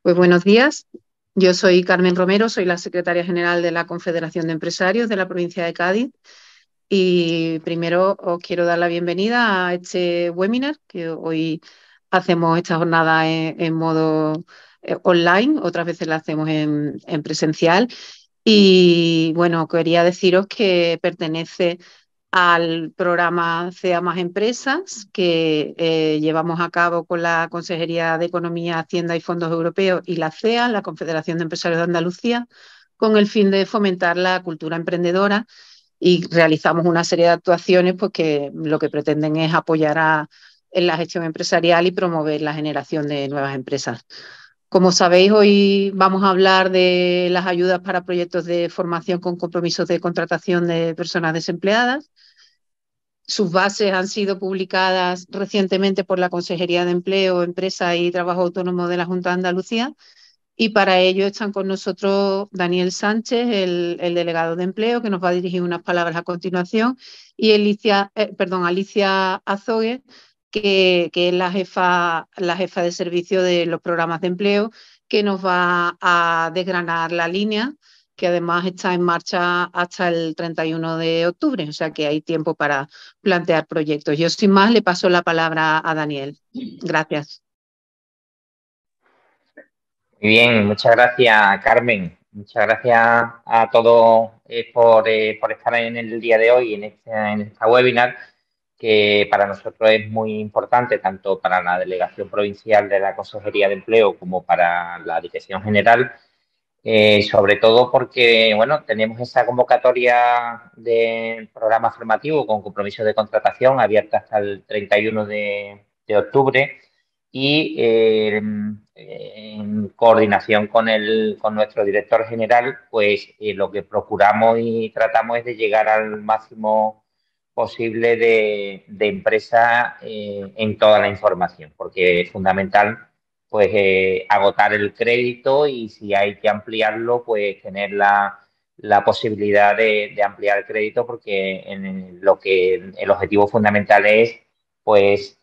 Pues buenos días. Yo soy Carmen Romero, soy la secretaria general de la Confederación de Empresarios de la provincia de Cádiz y primero os quiero dar la bienvenida a este webinar que hoy hacemos esta jornada en modo online, otras veces la hacemos en presencial. Y bueno, quería deciros que pertenece al programa CEA Más Empresas que llevamos a cabo con la Consejería de Economía, Hacienda y Fondos Europeos y la CEA, la Confederación de Empresarios de Andalucía, con el fin de fomentar la cultura emprendedora y realizamos una serie de actuaciones pues, que lo que pretenden es apoyar en la gestión empresarial y promover la generación de nuevas empresas. Como sabéis, hoy vamos a hablar de las ayudas para proyectos de formación con compromisos de contratación de personas desempleadas. Sus bases han sido publicadas recientemente por la Consejería de Empleo, Empresa y Trabajo Autónomo de la Junta de Andalucía y para ello están con nosotros Daniel Sánchez, el delegado de Empleo, que nos va a dirigir unas palabras a continuación, y Alicia Azogue, que es la jefa de servicio de los programas de empleo, que nos va a desgranar la línea, que además está en marcha hasta el 31 de octubre, o sea que hay tiempo para plantear proyectos. Yo sin más le paso la palabra a Daniel. Gracias. Muy bien, muchas gracias, Carmen. Muchas gracias a todos por estar en el día de hoy en esta webinar, que para nosotros es muy importante, tanto para la Delegación Provincial de la Consejería de Empleo como para la Dirección General, sobre todo porque, bueno, tenemos esa convocatoria de programa formativo con compromiso de contratación abierta hasta el 31 de octubre y en coordinación con nuestro director general, pues lo que procuramos y tratamos es de llegar al máximo posible de empresas en toda la información, porque es fundamental pues agotar el crédito y si hay que ampliarlo, pues tener la posibilidad de ampliar el crédito, porque lo que el objetivo fundamental es pues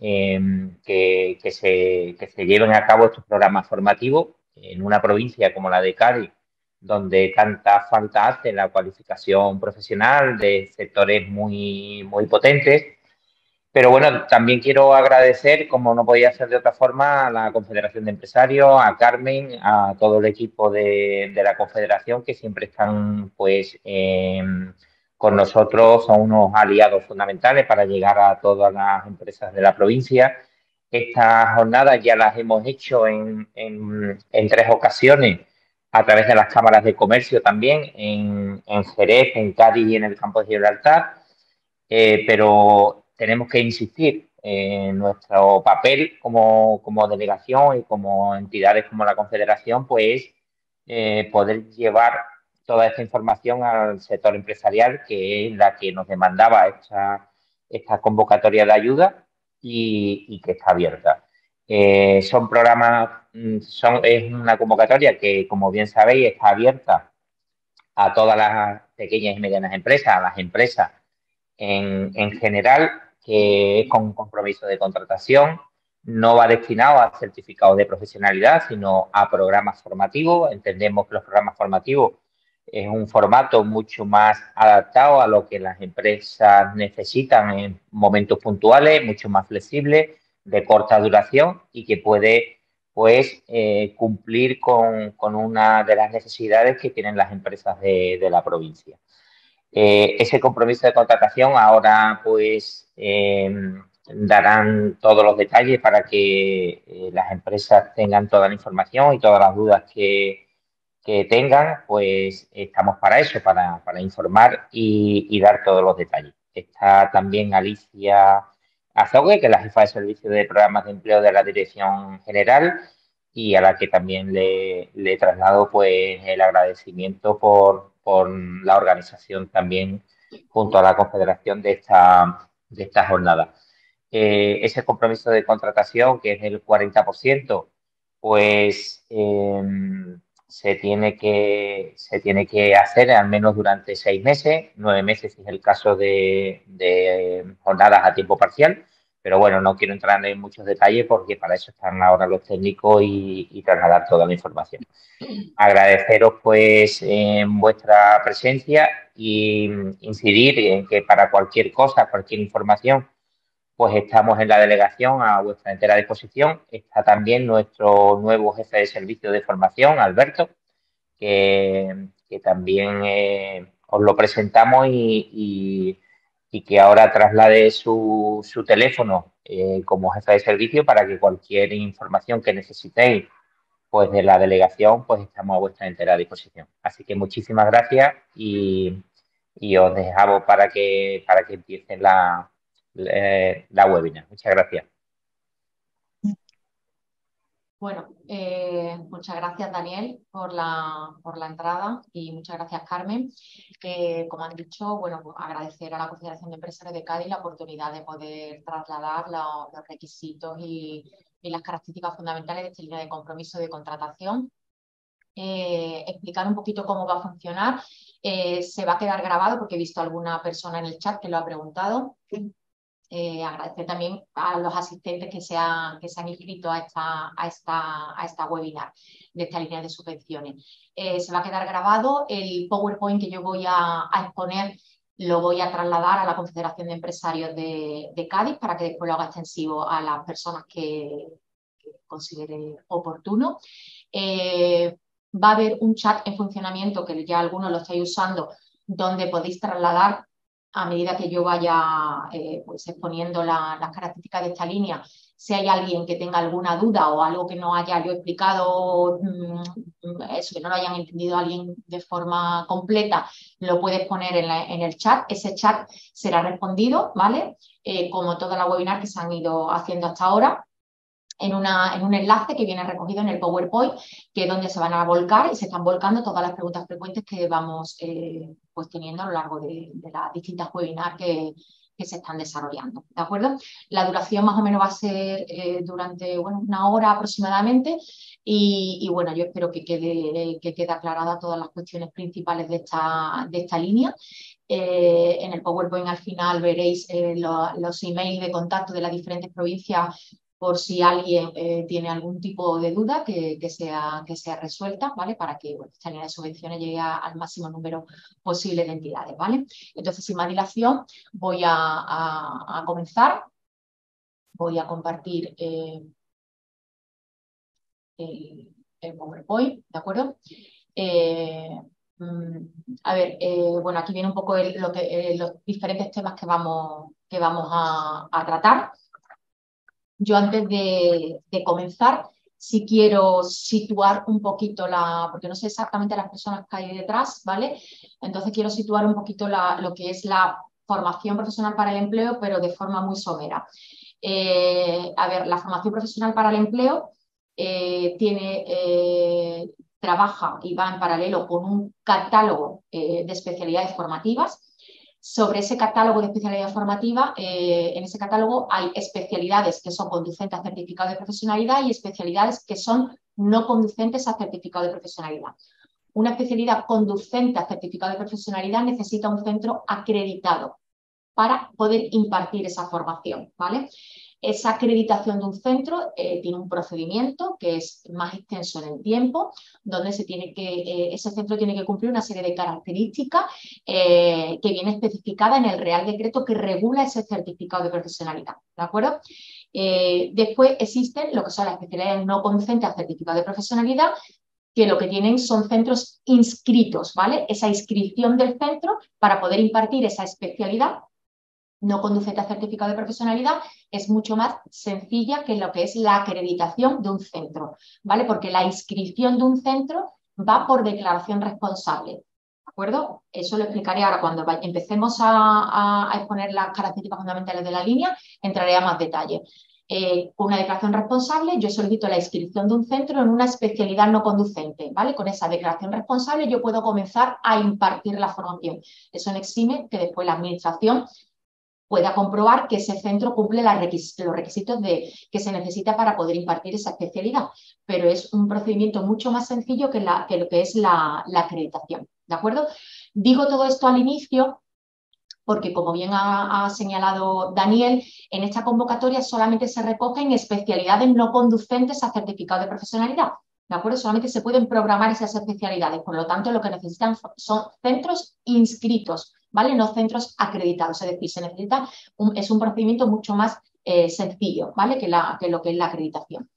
que se lleven a cabo estos programas formativos en una provincia como la de Cádiz, donde tanta falta hace la cualificación profesional de sectores muy, muy potentes. Pero bueno, también quiero agradecer, como no podía ser de otra forma, a la Confederación de Empresarios, a Carmen, a todo el equipo de la Confederación, que siempre están pues con nosotros, son unos aliados fundamentales para llegar a todas las empresas de la provincia. Estas jornadas ya las hemos hecho en tres ocasiones a través de las cámaras de comercio también, en Jerez, en Cádiz y en el campo de Gibraltar. Pero tenemos que insistir en nuestro papel como delegación y como entidades como la Confederación, pues poder llevar toda esta información al sector empresarial, que es la que nos demandaba esta convocatoria de ayuda y que está abierta. Son programas, es una convocatoria que, como bien sabéis, está abierta a todas las pequeñas y medianas empresas, a las empresas en general, que es con un compromiso de contratación, no va destinado a certificados de profesionalidad, sino a programas formativos. Entendemos que los programas formativos es un formato mucho más adaptado a lo que las empresas necesitan en momentos puntuales, mucho más flexible, de corta duración y que puede pues cumplir con una de las necesidades que tienen las empresas de la provincia. Ese compromiso de contratación ahora pues darán todos los detalles para que las empresas tengan toda la información y todas las dudas que tengan, pues estamos para eso, para informar y dar todos los detalles. Está también Alicia Azogue, que es la jefa de servicio de programas de empleo de la Dirección General y a la que también le traslado pues el agradecimiento por la organización también junto a la Confederación de esta jornada. Ese compromiso de contratación, que es del 40%, pues se tiene que hacer al menos durante 6 meses, 9 meses si es el caso de jornadas a tiempo parcial, Pero bueno, no quiero entrar en muchos detalles porque para eso están ahora los técnicos y trasladar toda la información. Agradeceros pues vuestra presencia y incidir en que para cualquier cosa, cualquier información, pues estamos en la delegación a vuestra entera disposición. Está también nuestro nuevo jefe de servicio de formación, Alberto, que también os lo presentamos y que ahora traslade su teléfono como jefe de servicio para que cualquier información que necesitéis pues de la delegación, pues estamos a vuestra entera disposición. Así que muchísimas gracias y os dejamos para que empiece la webinar. Muchas gracias. Bueno, muchas gracias Daniel por la entrada y muchas gracias Carmen. Como han dicho, bueno, pues agradecer a la Confederación de Empresarios de Cádiz la oportunidad de poder trasladar los requisitos y las características fundamentales de esta línea de compromiso de contratación. Explicar un poquito cómo va a funcionar. Se va a quedar grabado porque he visto a alguna persona en el chat que lo ha preguntado. Agradecer también a los asistentes que se han inscrito a esta webinar de esta línea de subvenciones. Se va a quedar grabado. El PowerPoint que yo voy a exponer lo voy a trasladar a la Confederación de Empresarios de Cádiz para que después lo haga extensivo a las personas que considere oportuno. Va a haber un chat en funcionamiento que ya algunos lo estáis usando, donde podéis trasladar a medida que yo vaya pues exponiendo las características de esta línea. Si hay alguien que tenga alguna duda o algo que no haya yo explicado, eso, que no lo hayan entendido alguien de forma completa, lo puedes poner en el chat. Ese chat será respondido, ¿vale? Como toda la webinar que se han ido haciendo hasta ahora. En un enlace que viene recogido en el PowerPoint, que es donde se van a volcar y se están volcando todas las preguntas frecuentes que vamos pues teniendo a lo largo de las distintas webinars que se están desarrollando, ¿de acuerdo? La duración más o menos va a ser durante una hora aproximadamente y bueno, yo espero que quede aclarada todas las cuestiones principales de esta línea. En el PowerPoint al final veréis los emails de contacto de las diferentes provincias por si alguien tiene algún tipo de duda que sea resuelta, ¿vale? Para que esta línea de subvenciones llegue al máximo número posible de entidades, ¿vale? Entonces, sin más dilación, voy a comenzar. Voy a compartir el PowerPoint, ¿de acuerdo? A ver, bueno, aquí viene un poco los diferentes temas que vamos a tratar. Yo antes de comenzar, sí quiero situar un poquito porque no sé exactamente las personas que hay detrás, ¿vale? Entonces quiero situar un poquito lo que es la formación profesional para el empleo, pero de forma muy somera. A ver, la formación profesional para el empleo trabaja y va en paralelo con un catálogo de especialidades formativas. Sobre ese catálogo de especialidad formativa, en ese catálogo hay especialidades que son conducentes a certificado de profesionalidad y especialidades que son no conducentes a certificado de profesionalidad. Una especialidad conducente a certificado de profesionalidad necesita un centro acreditado para poder impartir esa formación, ¿vale? Esa acreditación de un centro tiene un procedimiento que es más extenso en el tiempo, donde ese centro tiene que cumplir una serie de características que viene especificada en el Real Decreto que regula ese certificado de profesionalidad, ¿de acuerdo? Después existen lo que son las especialidades no conducentes a certificado de profesionalidad, que lo que tienen son centros inscritos, ¿vale? Esa inscripción del centro para poder impartir esa especialidad no conducente a certificado de profesionalidad es mucho más sencilla que lo que es la acreditación de un centro, ¿vale? Porque la inscripción de un centro va por declaración responsable, ¿de acuerdo? Eso lo explicaré ahora cuando empecemos a exponer las características fundamentales de la línea, entraré a más detalle. Con una declaración responsable, yo solicito la inscripción de un centro en una especialidad no conducente, ¿vale? Con esa declaración responsable yo puedo comenzar a impartir la formación. Eso no exime que después la administración pueda comprobar que ese centro cumple los requisitos que se necesita para poder impartir esa especialidad. Pero es un procedimiento mucho más sencillo que lo que es la acreditación, ¿de acuerdo? Digo todo esto al inicio porque como bien ha señalado Daniel, en esta convocatoria solamente se recogen especialidades no conducentes a certificado de profesionalidad. ¿De acuerdo? Solamente se pueden programar esas especialidades, por lo tanto lo que necesitan son centros inscritos, ¿vale? No centros acreditados, es decir, se necesita es un procedimiento mucho más sencillo, ¿vale? Que lo que es la acreditación.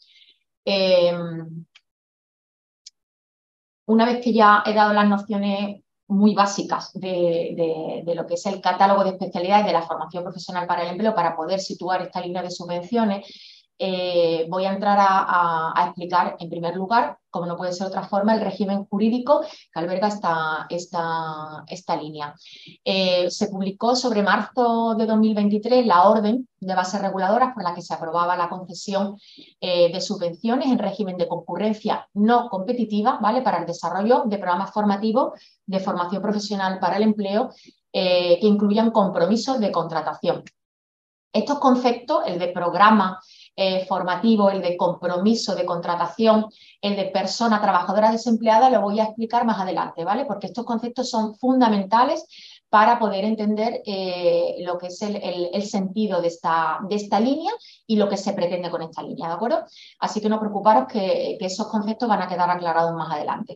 Una vez que ya he dado las nociones muy básicas de lo que es el catálogo de especialidades de la formación profesional para el empleo para poder situar esta línea de subvenciones, voy a entrar a explicar, en primer lugar, como no puede ser de otra forma, el régimen jurídico que alberga esta línea. Se publicó sobre marzo de 2023 la orden de bases reguladoras por la que se aprobaba la concesión de subvenciones en régimen de concurrencia no competitiva, ¿vale? Para el desarrollo de programas formativos de formación profesional para el empleo que incluyan compromisos de contratación. Estos conceptos, el de programa formativo, el de compromiso de contratación, el de persona trabajadora desempleada, lo voy a explicar más adelante, ¿vale? Porque estos conceptos son fundamentales para poder entender lo que es el sentido de esta línea y lo que se pretende con esta línea, ¿de acuerdo? Así que no preocuparos que esos conceptos van a quedar aclarados más adelante.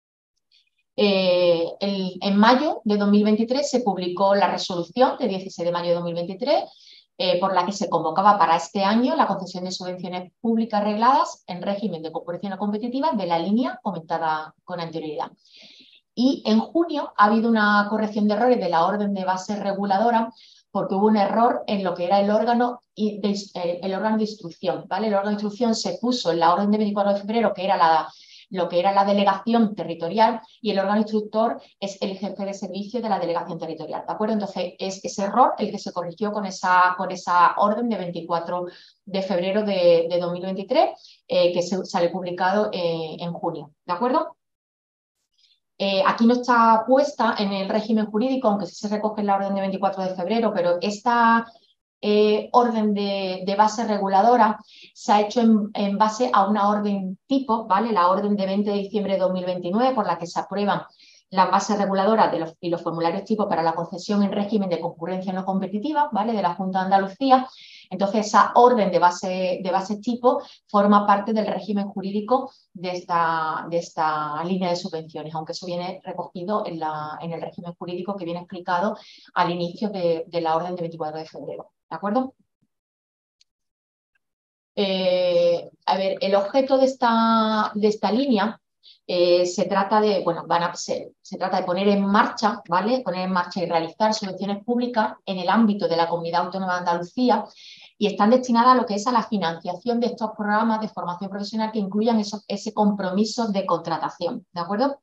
En mayo de 2023 se publicó la resolución de 16 de mayo de 2023 por la que se convocaba para este año la concesión de subvenciones públicas regladas en régimen de concurrencia no competitiva de la línea comentada con anterioridad. Y en junio ha habido una corrección de errores de la orden de base reguladora porque hubo un error en lo que era el órgano de instrucción, ¿vale? El órgano de instrucción se puso en la orden de 24 de febrero, que era lo que era la delegación territorial, y el órgano instructor es el jefe de servicio de la delegación territorial, ¿de acuerdo? Entonces, es ese error el que se corrigió con esa orden de 24 de febrero de 2023, que sale publicado en junio, ¿de acuerdo? Aquí no está puesta en el régimen jurídico, aunque sí se recoge en la orden de 24 de febrero, pero esta orden de base reguladora se ha hecho en base a una orden tipo, ¿vale? La orden de 20 de diciembre de 2029, por la que se aprueban las bases reguladoras y los formularios tipo para la concesión en régimen de concurrencia no competitiva, ¿vale? De la Junta de Andalucía. Entonces, esa orden de base tipo forma parte del régimen jurídico de esta línea de subvenciones, aunque eso viene recogido en el régimen jurídico que viene explicado al inicio de la orden de 24 de febrero. ¿De acuerdo? A ver, el objeto de esta línea se trata de, bueno, se trata de poner en marcha, ¿vale? Poner en marcha y realizar subvenciones públicas en el ámbito de la Comunidad Autónoma de Andalucía y están destinadas a lo que es a la financiación de estos programas de formación profesional que incluyan ese compromiso de contratación, ¿de acuerdo?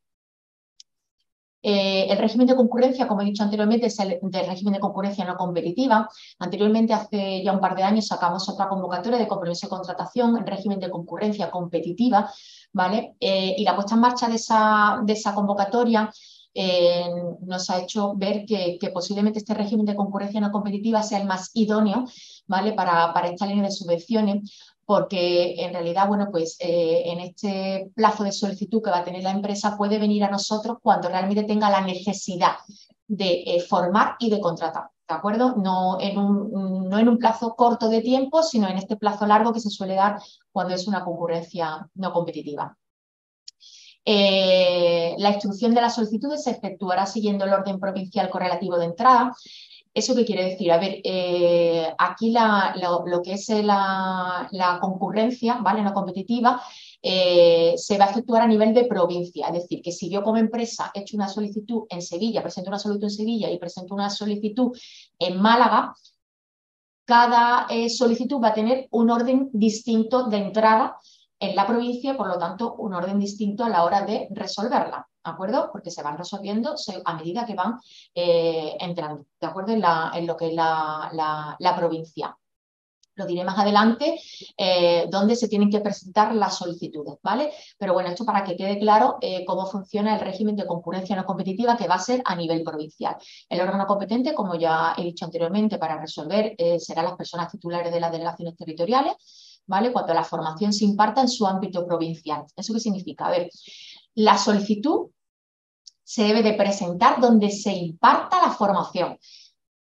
El régimen de concurrencia, como he dicho anteriormente, es el del régimen de concurrencia no competitiva. Anteriormente, hace ya un par de años, sacamos otra convocatoria de compromiso de contratación en régimen de concurrencia competitiva, ¿vale? Y la puesta en marcha de esa convocatoria nos ha hecho ver que posiblemente este régimen de concurrencia no competitiva sea el más idóneo, ¿vale? Para esta línea de subvenciones, porque en realidad, bueno, pues en este plazo de solicitud que va a tener la empresa puede venir a nosotros cuando realmente tenga la necesidad de formar y de contratar, ¿de acuerdo? No en un plazo corto de tiempo, sino en este plazo largo que se suele dar cuando es una concurrencia no competitiva. La instrucción de las solicitudes se efectuará siguiendo el orden provincial correlativo de entrada. ¿Eso qué quiere decir? A ver, aquí lo que es la concurrencia, ¿vale? No competitiva, se va a efectuar a nivel de provincia. Es decir, que si yo como empresa he hecho una solicitud en Sevilla, presento una solicitud en Sevilla y presento una solicitud en Málaga, cada solicitud va a tener un orden distinto de entrada en la provincia, por lo tanto, un orden distinto a la hora de resolverla, ¿de acuerdo? Porque se van resolviendo a medida que van entrando, ¿de acuerdo? En lo que es la provincia. Lo diré más adelante, dónde se tienen que presentar las solicitudes, ¿vale? Pero bueno, esto para que quede claro cómo funciona el régimen de concurrencia no competitiva que va a ser a nivel provincial. El órgano competente, como ya he dicho anteriormente, para resolver serán las personas titulares de las delegaciones territoriales, ¿vale? Cuando la formación se imparta en su ámbito provincial. ¿Eso qué significa? A ver, la solicitud se debe de presentar donde se imparta la formación.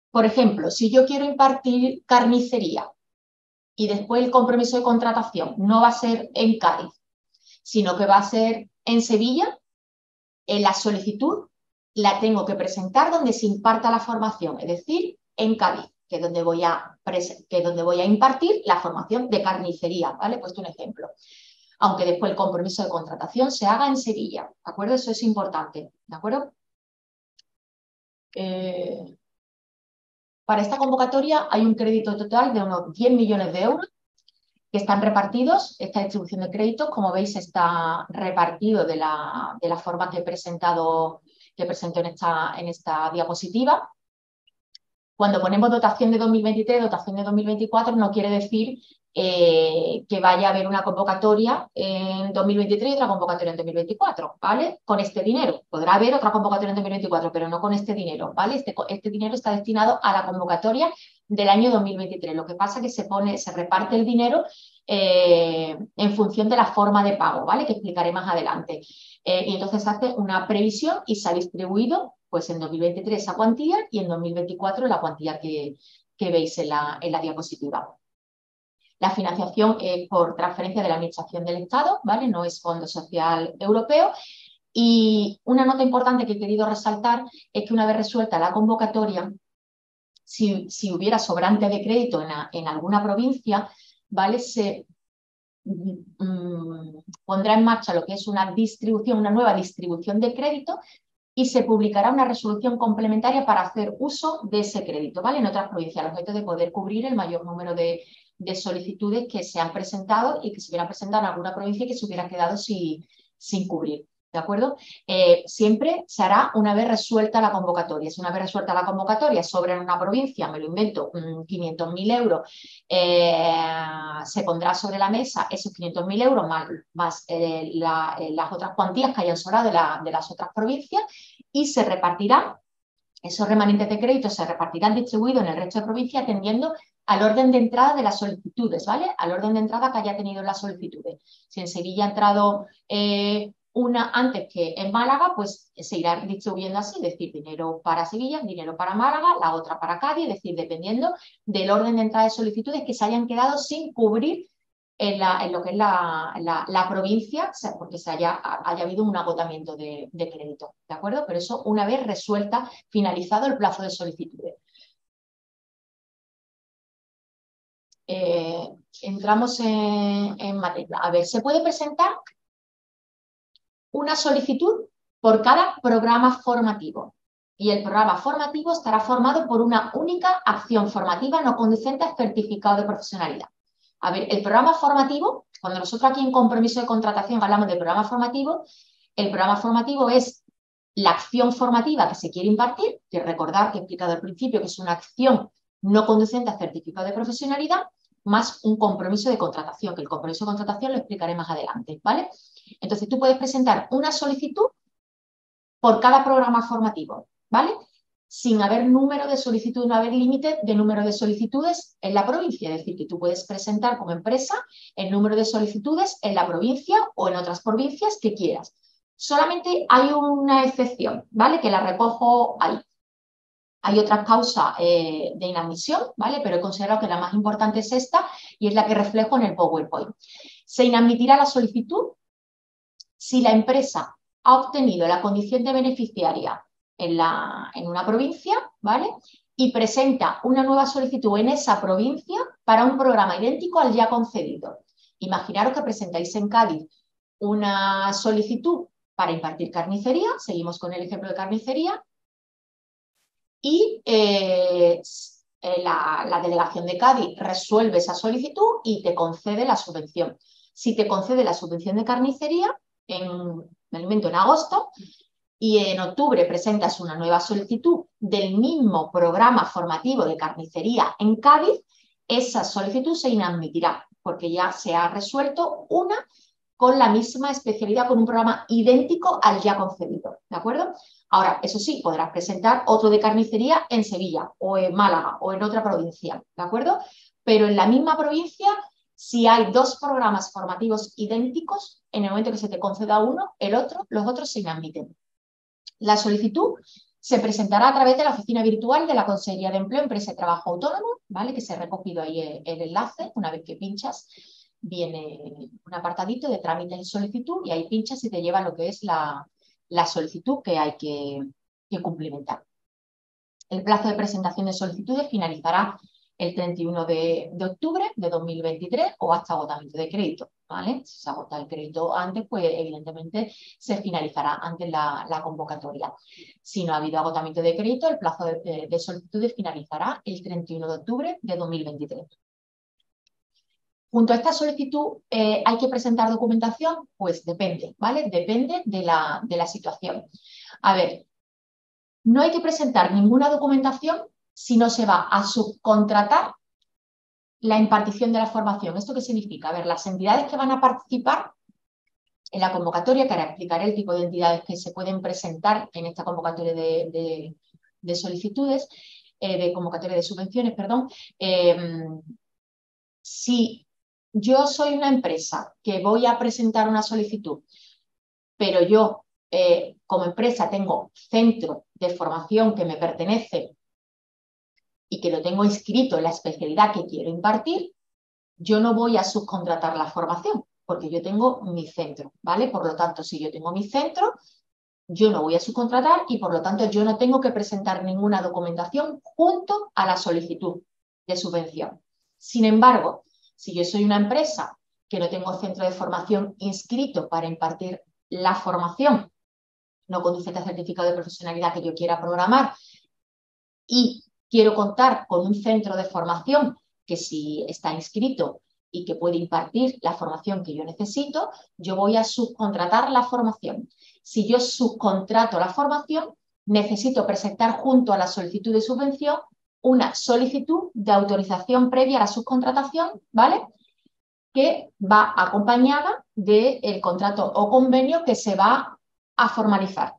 Por ejemplo, si yo quiero impartir carnicería y después el compromiso de contratación no va a ser en Cádiz, sino que va a ser en Sevilla, en la solicitud la tengo que presentar donde se imparta la formación, es decir, en Cádiz, que es donde voy a impartir la formación de carnicería, ¿vale? He puesto un ejemplo. Aunque después el compromiso de contratación se haga en Sevilla, ¿de acuerdo? Eso es importante, ¿de acuerdo? Para esta convocatoria hay un crédito total de unos 10 millones de euros que están repartidos. Esta distribución de créditos, como veis, está repartido de la forma que presento en esta diapositiva. Cuando ponemos dotación de 2023, dotación de 2024, no quiere decir que vaya a haber una convocatoria en 2023 y otra convocatoria en 2024, ¿vale? Con este dinero. Podrá haber otra convocatoria en 2024, pero no con este dinero, ¿vale? Este dinero está destinado a la convocatoria del año 2023. Lo que pasa es que se reparte el dinero en función de la forma de pago, ¿vale? Que explicaré más adelante. Y entonces hace una previsión y se ha distribuido pues en 2023 esa cuantía y en 2024 la cuantía que veis en la diapositiva. La financiación es por transferencia de la Administración del Estado, ¿vale? No es Fondo Social Europeo. Y una nota importante que he querido resaltar es que una vez resuelta la convocatoria, si hubiera sobrante de crédito en alguna provincia, ¿vale? Se pondrá en marcha lo que es una nueva distribución de crédito y se publicará una resolución complementaria para hacer uso de ese crédito, ¿vale? En otras provincias, al objeto de poder cubrir el mayor número de solicitudes que se han presentado y que se hubieran presentado en alguna provincia y que se hubiera quedado sin cubrir. ¿De acuerdo? Siempre se hará una vez resuelta la convocatoria. Si una vez resuelta la convocatoria sobra en una provincia, me lo invento, 500.000 euros, se pondrá sobre la mesa esos 500.000 euros más las otras cuantías que hayan sobrado de las otras provincias y se repartirán, esos remanentes de crédito se repartirán distribuidos en el resto de provincias atendiendo al orden de entrada de las solicitudes, ¿vale? Al orden de entrada que haya tenido las solicitudes. Si en Sevilla ha entrado una antes que en Málaga, pues se irá distribuyendo así, es decir, dinero para Sevilla, dinero para Málaga, la otra para Cádiz, es decir, dependiendo del orden de entrada de solicitudes que se hayan quedado sin cubrir en lo que es la provincia, porque haya habido un agotamiento de crédito, ¿de acuerdo? Pero eso una vez resuelta, finalizado el plazo de solicitudes. Entramos en materia. A ver, se puede presentar una solicitud por cada programa formativo. Y el programa formativo estará formado por una única acción formativa no conducente a certificado de profesionalidad. A ver, el programa formativo, cuando nosotros aquí en compromiso de contratación hablamos de programa formativo, el programa formativo es la acción formativa que se quiere impartir, que recordar que he explicado al principio que es una acción no conducente a certificado de profesionalidad, más un compromiso de contratación, que el compromiso de contratación lo explicaré más adelante, ¿vale? Entonces tú puedes presentar una solicitud por cada programa formativo, ¿vale? Sin haber número de solicitud, no haber límite de número de solicitudes en la provincia. Es decir, que tú puedes presentar como empresa el número de solicitudes en la provincia o en otras provincias que quieras. Solamente hay una excepción, ¿vale? Que la recojo ahí. Hay otras causas de inadmisión, ¿vale? Pero he considerado que la más importante es esta y es la que reflejo en el PowerPoint. Se inadmitirá la solicitud si la empresa ha obtenido la condición de beneficiaria en una provincia, ¿vale? Y presenta una nueva solicitud en esa provincia para un programa idéntico al ya concedido. Imaginaros que presentáis en Cádiz una solicitud para impartir carnicería, seguimos con el ejemplo de carnicería, y la delegación de Cádiz resuelve esa solicitud y te concede la subvención. Si te concede la subvención de carnicería, me invento en agosto, y en octubre presentas una nueva solicitud del mismo programa formativo de carnicería en Cádiz, esa solicitud se inadmitirá porque ya se ha resuelto una con la misma especialidad, con un programa idéntico al ya concedido, ¿de acuerdo? Ahora, eso sí, podrás presentar otro de carnicería en Sevilla o en Málaga o en otra provincia, ¿de acuerdo? Pero en la misma provincia, si hay dos programas formativos idénticos, en el momento que se te conceda uno, los otros se inadmiten. La solicitud se presentará a través de la oficina virtual de la Consejería de Empleo, Empresa y Trabajo Autónomo, ¿vale? Que se ha recogido ahí el enlace. Una vez que pinchas, viene un apartadito de trámites y solicitud y ahí pinchas y te lleva lo que es la solicitud que hay que cumplimentar. El plazo de presentación de solicitudes finalizará el 31 de octubre de 2023 o hasta agotamiento de crédito, ¿vale? Si se agota el crédito antes, pues evidentemente se finalizará antes la convocatoria. Si no ha habido agotamiento de crédito, el plazo de solicitudes finalizará el 31 de octubre de 2023. Junto a esta solicitud, ¿hay que presentar documentación? Pues depende, ¿vale? Depende de la situación. A ver, no hay que presentar ninguna documentación si no se va a subcontratar la impartición de la formación. ¿Esto qué significa? A ver, las entidades que van a participar en la convocatoria, que ahora explicaré el tipo de entidades que se pueden presentar en esta convocatoria de solicitudes, de convocatoria de subvenciones, perdón. Si yo soy una empresa que voy a presentar una solicitud, pero yo como empresa tengo centro de formación que me pertenece y que lo tengo inscrito en la especialidad que quiero impartir, yo no voy a subcontratar la formación porque yo tengo mi centro, ¿vale? Por lo tanto, si yo tengo mi centro, yo no voy a subcontratar y por lo tanto yo no tengo que presentar ninguna documentación junto a la solicitud de subvención. Sin embargo, si yo soy una empresa que no tengo centro de formación inscrito para impartir la formación, no conducente a certificado de profesionalidad que yo quiera programar y quiero contar con un centro de formación que sí está inscrito y que puede impartir la formación que yo necesito, yo voy a subcontratar la formación. Si yo subcontrato la formación, necesito presentar junto a la solicitud de subvención una solicitud de autorización previa a la subcontratación, ¿vale? Que va acompañada del contrato o convenio que se va a formalizar.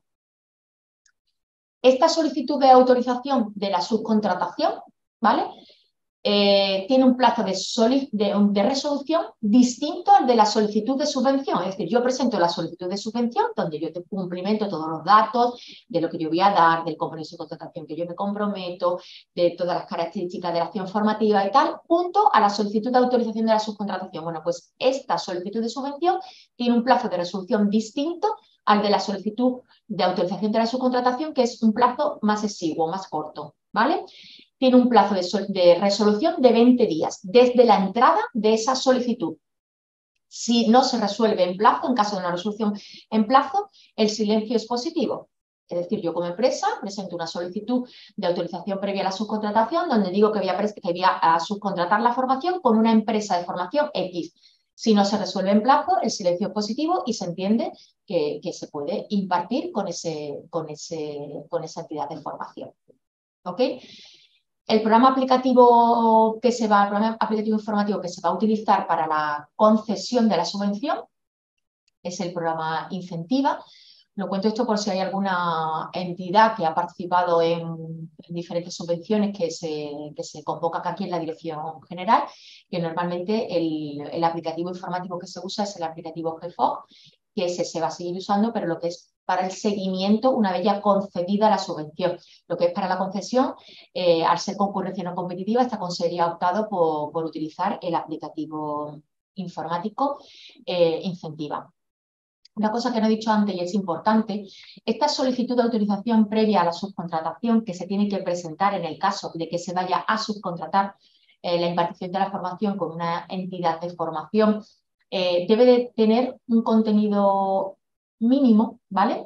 Esta solicitud de autorización de la subcontratación, ¿vale? Tiene un plazo de resolución distinto al de la solicitud de subvención. Es decir, yo presento la solicitud de subvención donde yo te cumplimento todos los datos de lo que yo voy a dar, del compromiso de contratación que yo me comprometo, de todas las características de la acción formativa y tal, junto a la solicitud de autorización de la subcontratación. Bueno, pues esta solicitud de subvención tiene un plazo de resolución distinto al de la solicitud de autorización de la subcontratación, que es un plazo más exiguo, más corto, ¿vale? Tiene un plazo de resolución de 20 días desde la entrada de esa solicitud. Si no se resuelve en plazo, en caso de una resolución en plazo, el silencio es positivo. Es decir, yo como empresa presento una solicitud de autorización previa a la subcontratación donde digo que voy a subcontratar la formación con una empresa de formación X. Si no se resuelve en plazo, el silencio es positivo y se entiende que se puede impartir con esa entidad de formación. ¿Ok? El programa aplicativo informativo que se va a utilizar para la concesión de la subvención es el programa Incentiva. Lo cuento esto por si hay alguna entidad que ha participado en diferentes subvenciones que se convocan aquí en la Dirección General, que normalmente el aplicativo informático que se usa es el aplicativo GEFOC, que ese se va a seguir usando, pero lo que es para el seguimiento una vez ya concedida la subvención. Lo que es para la concesión, al ser concurrencia no competitiva, esta consejería ha optado por utilizar el aplicativo informático Incentiva. Una cosa que no he dicho antes y es importante, esta solicitud de autorización previa a la subcontratación que se tiene que presentar en el caso de que se vaya a subcontratar la impartición de la formación con una entidad de formación, debe de tener un contenido mínimo, ¿vale?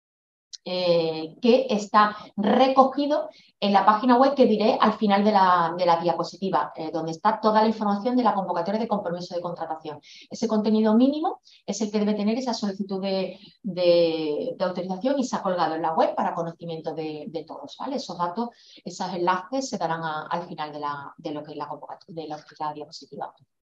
Que está recogido en la página web que diré al final de la diapositiva, donde está toda la información de la convocatoria de compromiso de contratación. Ese contenido mínimo es el que debe tener esa solicitud de autorización y se ha colgado en la web para conocimiento de todos, ¿vale? Esos datos, esos enlaces se darán al final de lo que es la convocatoria, de la diapositiva.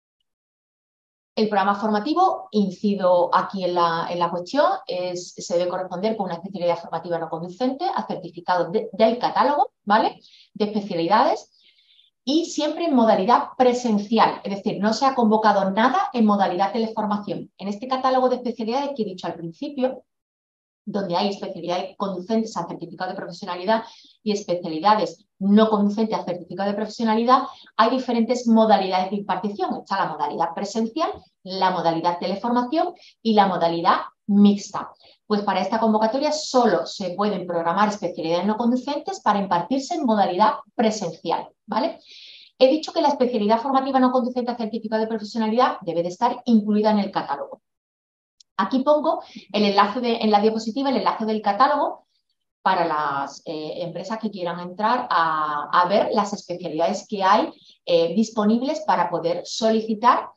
El programa formativo, incido aquí en la cuestión, se debe corresponder con una especialidad formativa no conducente a certificado del catálogo, ¿vale? De especialidades y siempre en modalidad presencial, es decir, no se ha convocado nada en modalidad teleformación. En este catálogo de especialidades que he dicho al principio, donde hay especialidades conducentes a certificado de profesionalidad y especialidades no conducentes a certificado de profesionalidad, hay diferentes modalidades de impartición. Está la modalidad presencial, la modalidad teleformación y la modalidad mixta. Pues para esta convocatoria solo se pueden programar especialidades no conducentes para impartirse en modalidad presencial, ¿vale? He dicho que la especialidad formativa no conducente a certificado de profesionalidad debe de estar incluida en el catálogo. Aquí pongo el enlace en la diapositiva, el enlace del catálogo para las empresas que quieran entrar a ver las especialidades que hay disponibles para poder solicitar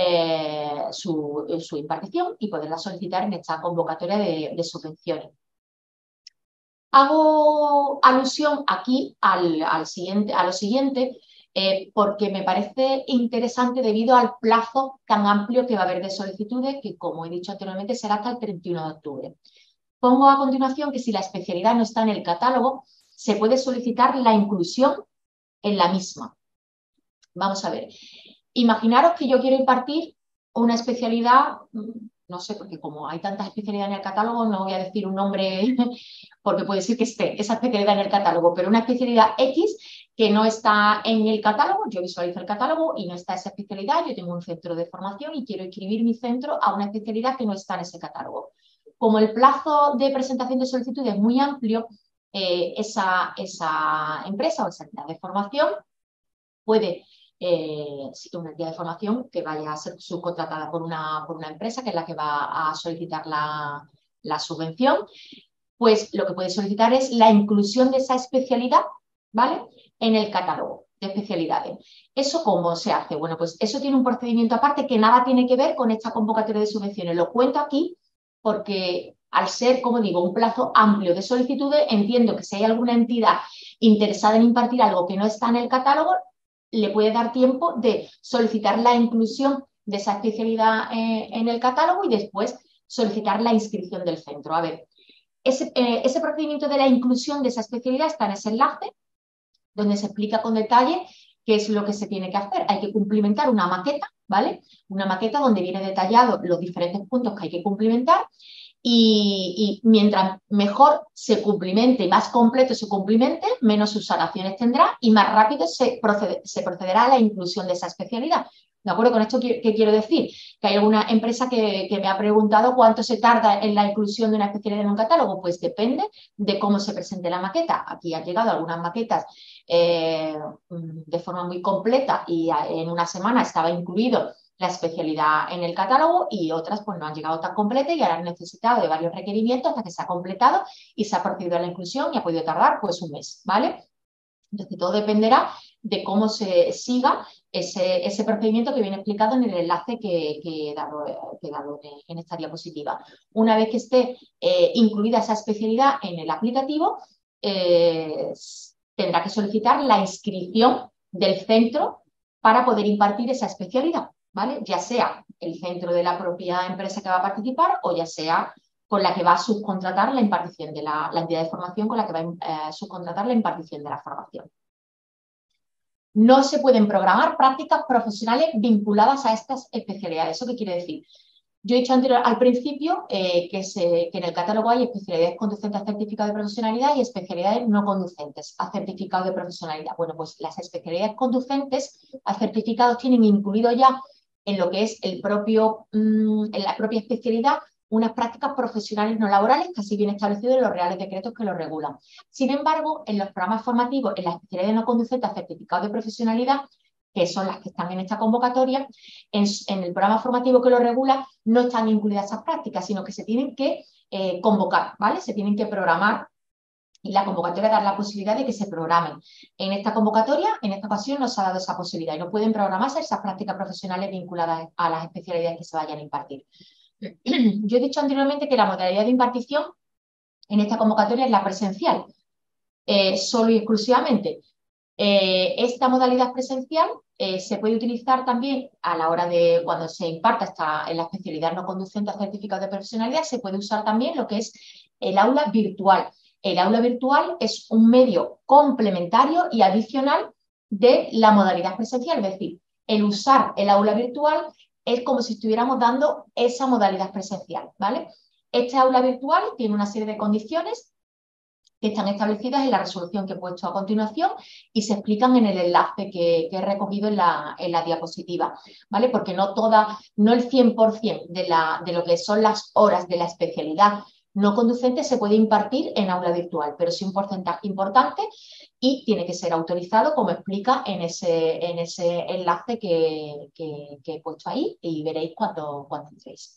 su impartición y poderla solicitar en esta convocatoria de subvenciones. Hago alusión aquí a lo siguiente, porque me parece interesante debido al plazo tan amplio que va a haber de solicitudes, que como he dicho anteriormente será hasta el 31 de octubre. Pongo a continuación que si la especialidad no está en el catálogo, se puede solicitar la inclusión en la misma. Vamos a ver. Imaginaros que yo quiero impartir una especialidad, no sé, porque como hay tantas especialidades en el catálogo, no voy a decir un nombre porque puede ser que esté esa especialidad en el catálogo, pero una especialidad X que no está en el catálogo, yo visualizo el catálogo y no está esa especialidad, yo tengo un centro de formación y quiero inscribir mi centro a una especialidad que no está en ese catálogo. Como el plazo de presentación de solicitud es muy amplio, esa empresa o esa entidad de formación puede, una entidad de formación que vaya a ser subcontratada por una empresa que es la que va a solicitar la subvención, pues lo que puede solicitar es la inclusión de esa especialidad, ¿vale?, en el catálogo de especialidades. ¿Eso cómo se hace? Bueno, pues eso tiene un procedimiento aparte que nada tiene que ver con esta convocatoria de subvenciones. Lo cuento aquí porque al ser, como digo, un plazo amplio de solicitudes, entiendo que si hay alguna entidad interesada en impartir algo que no está en el catálogo, le puede dar tiempo de solicitar la inclusión de esa especialidad en el catálogo y después solicitar la inscripción del centro. A ver, ese procedimiento de la inclusión de esa especialidad está en ese enlace, donde se explica con detalle qué es lo que se tiene que hacer. Hay que cumplimentar una maqueta, ¿vale? Una maqueta donde viene detallado los diferentes puntos que hay que cumplimentar y mientras mejor se cumplimente y más completo se cumplimente, menos subsanaciones tendrá y más rápido se procederá a la inclusión de esa especialidad. ¿De acuerdo? Con esto, ¿qué quiero decir? Que hay alguna empresa que me ha preguntado cuánto se tarda en la inclusión de una especialidad en un catálogo. Pues depende de cómo se presente la maqueta. Aquí han llegado algunas maquetas de forma muy completa y en una semana estaba incluido la especialidad en el catálogo y otras pues no han llegado tan completas y ahora han necesitado de varios requerimientos hasta que se ha completado y se ha procedido a la inclusión y ha podido tardar pues un mes, ¿vale? Entonces todo dependerá de cómo se siga ese procedimiento que viene explicado en el enlace que he dado en esta diapositiva. Una vez que esté incluida esa especialidad en el aplicativo, tendrá que solicitar la inscripción del centro para poder impartir esa especialidad, ¿vale? Ya sea el centro de la propia empresa que va a participar o ya sea con la que va a subcontratar la impartición de la entidad de formación con la que va a subcontratar la impartición de la formación. No se pueden programar prácticas profesionales vinculadas a estas especialidades. ¿Eso qué quiere decir? Yo he dicho al principio que en el catálogo hay especialidades conducentes a certificado de profesionalidad y especialidades no conducentes a certificado de profesionalidad. Bueno, pues las especialidades conducentes a certificados tienen incluido ya en lo que es en la propia especialidad unas prácticas profesionales no laborales que así viene establecido en los reales decretos que lo regulan. Sin embargo, en los programas formativos, en las especialidades no conducentes a certificado de profesionalidad, que son las que están en esta convocatoria, en el programa formativo que lo regula no están incluidas esas prácticas, sino que se tienen que convocar, ¿vale? Se tienen que programar y la convocatoria da la posibilidad de que se programen. En esta convocatoria, en esta ocasión, no se ha dado esa posibilidad y no pueden programarse esas prácticas profesionales vinculadas a las especialidades que se vayan a impartir. Yo he dicho anteriormente que la modalidad de impartición en esta convocatoria es la presencial, solo y exclusivamente. Esta modalidad presencial se puede utilizar también a la hora de cuando se imparta en la especialidad no conducente a certificado de profesionalidad, se puede usar también lo que es el aula virtual. El aula virtual es un medio complementario y adicional de la modalidad presencial, es decir, el usar el aula virtual es como si estuviéramos dando esa modalidad presencial, ¿vale? Este aula virtual tiene una serie de condiciones que están establecidas en la resolución que he puesto a continuación y se explican en el enlace que he recogido en la diapositiva, ¿vale? Porque no el 100% de lo que son las horas de la especialidad no conducente se puede impartir en aula virtual, pero es un porcentaje importante y tiene que ser autorizado, como explica en ese enlace que he puesto ahí, y veréis cuando entréis.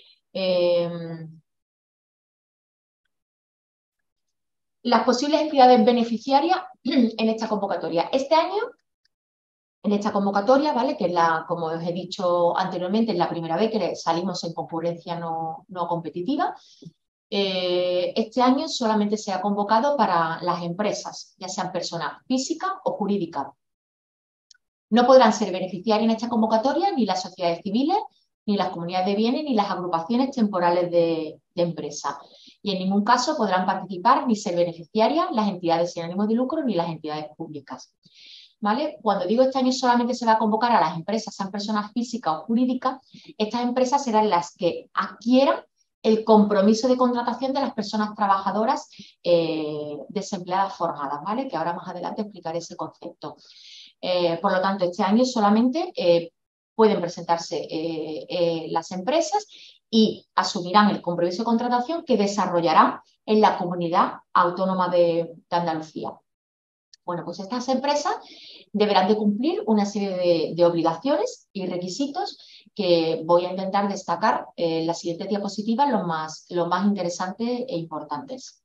Las posibles entidades beneficiarias en esta convocatoria. Este año, en esta convocatoria, ¿vale? Que es como os he dicho anteriormente, es la primera vez que salimos en concurrencia no competitiva. Este año solamente se ha convocado para las empresas, ya sean personas físicas o jurídicas. No podrán ser beneficiarias en esta convocatoria ni las sociedades civiles, ni las comunidades de bienes, ni las agrupaciones temporales de empresas. Y en ningún caso podrán participar ni ser beneficiarias las entidades sin ánimo de lucro ni las entidades públicas. ¿Vale? Cuando digo este año solamente se va a convocar a las empresas, sean personas físicas o jurídicas, estas empresas serán las que adquieran el compromiso de contratación de las personas trabajadoras desempleadas formadas, ¿vale? Que ahora más adelante explicaré ese concepto. Por lo tanto, este año solamente pueden presentarse las empresas y asumirán el compromiso de contratación que desarrollarán en la comunidad autónoma de Andalucía. Bueno, pues estas empresas deberán de cumplir una serie de obligaciones y requisitos que voy a intentar destacar en las siguientes diapositivas, los más interesantes e importantes.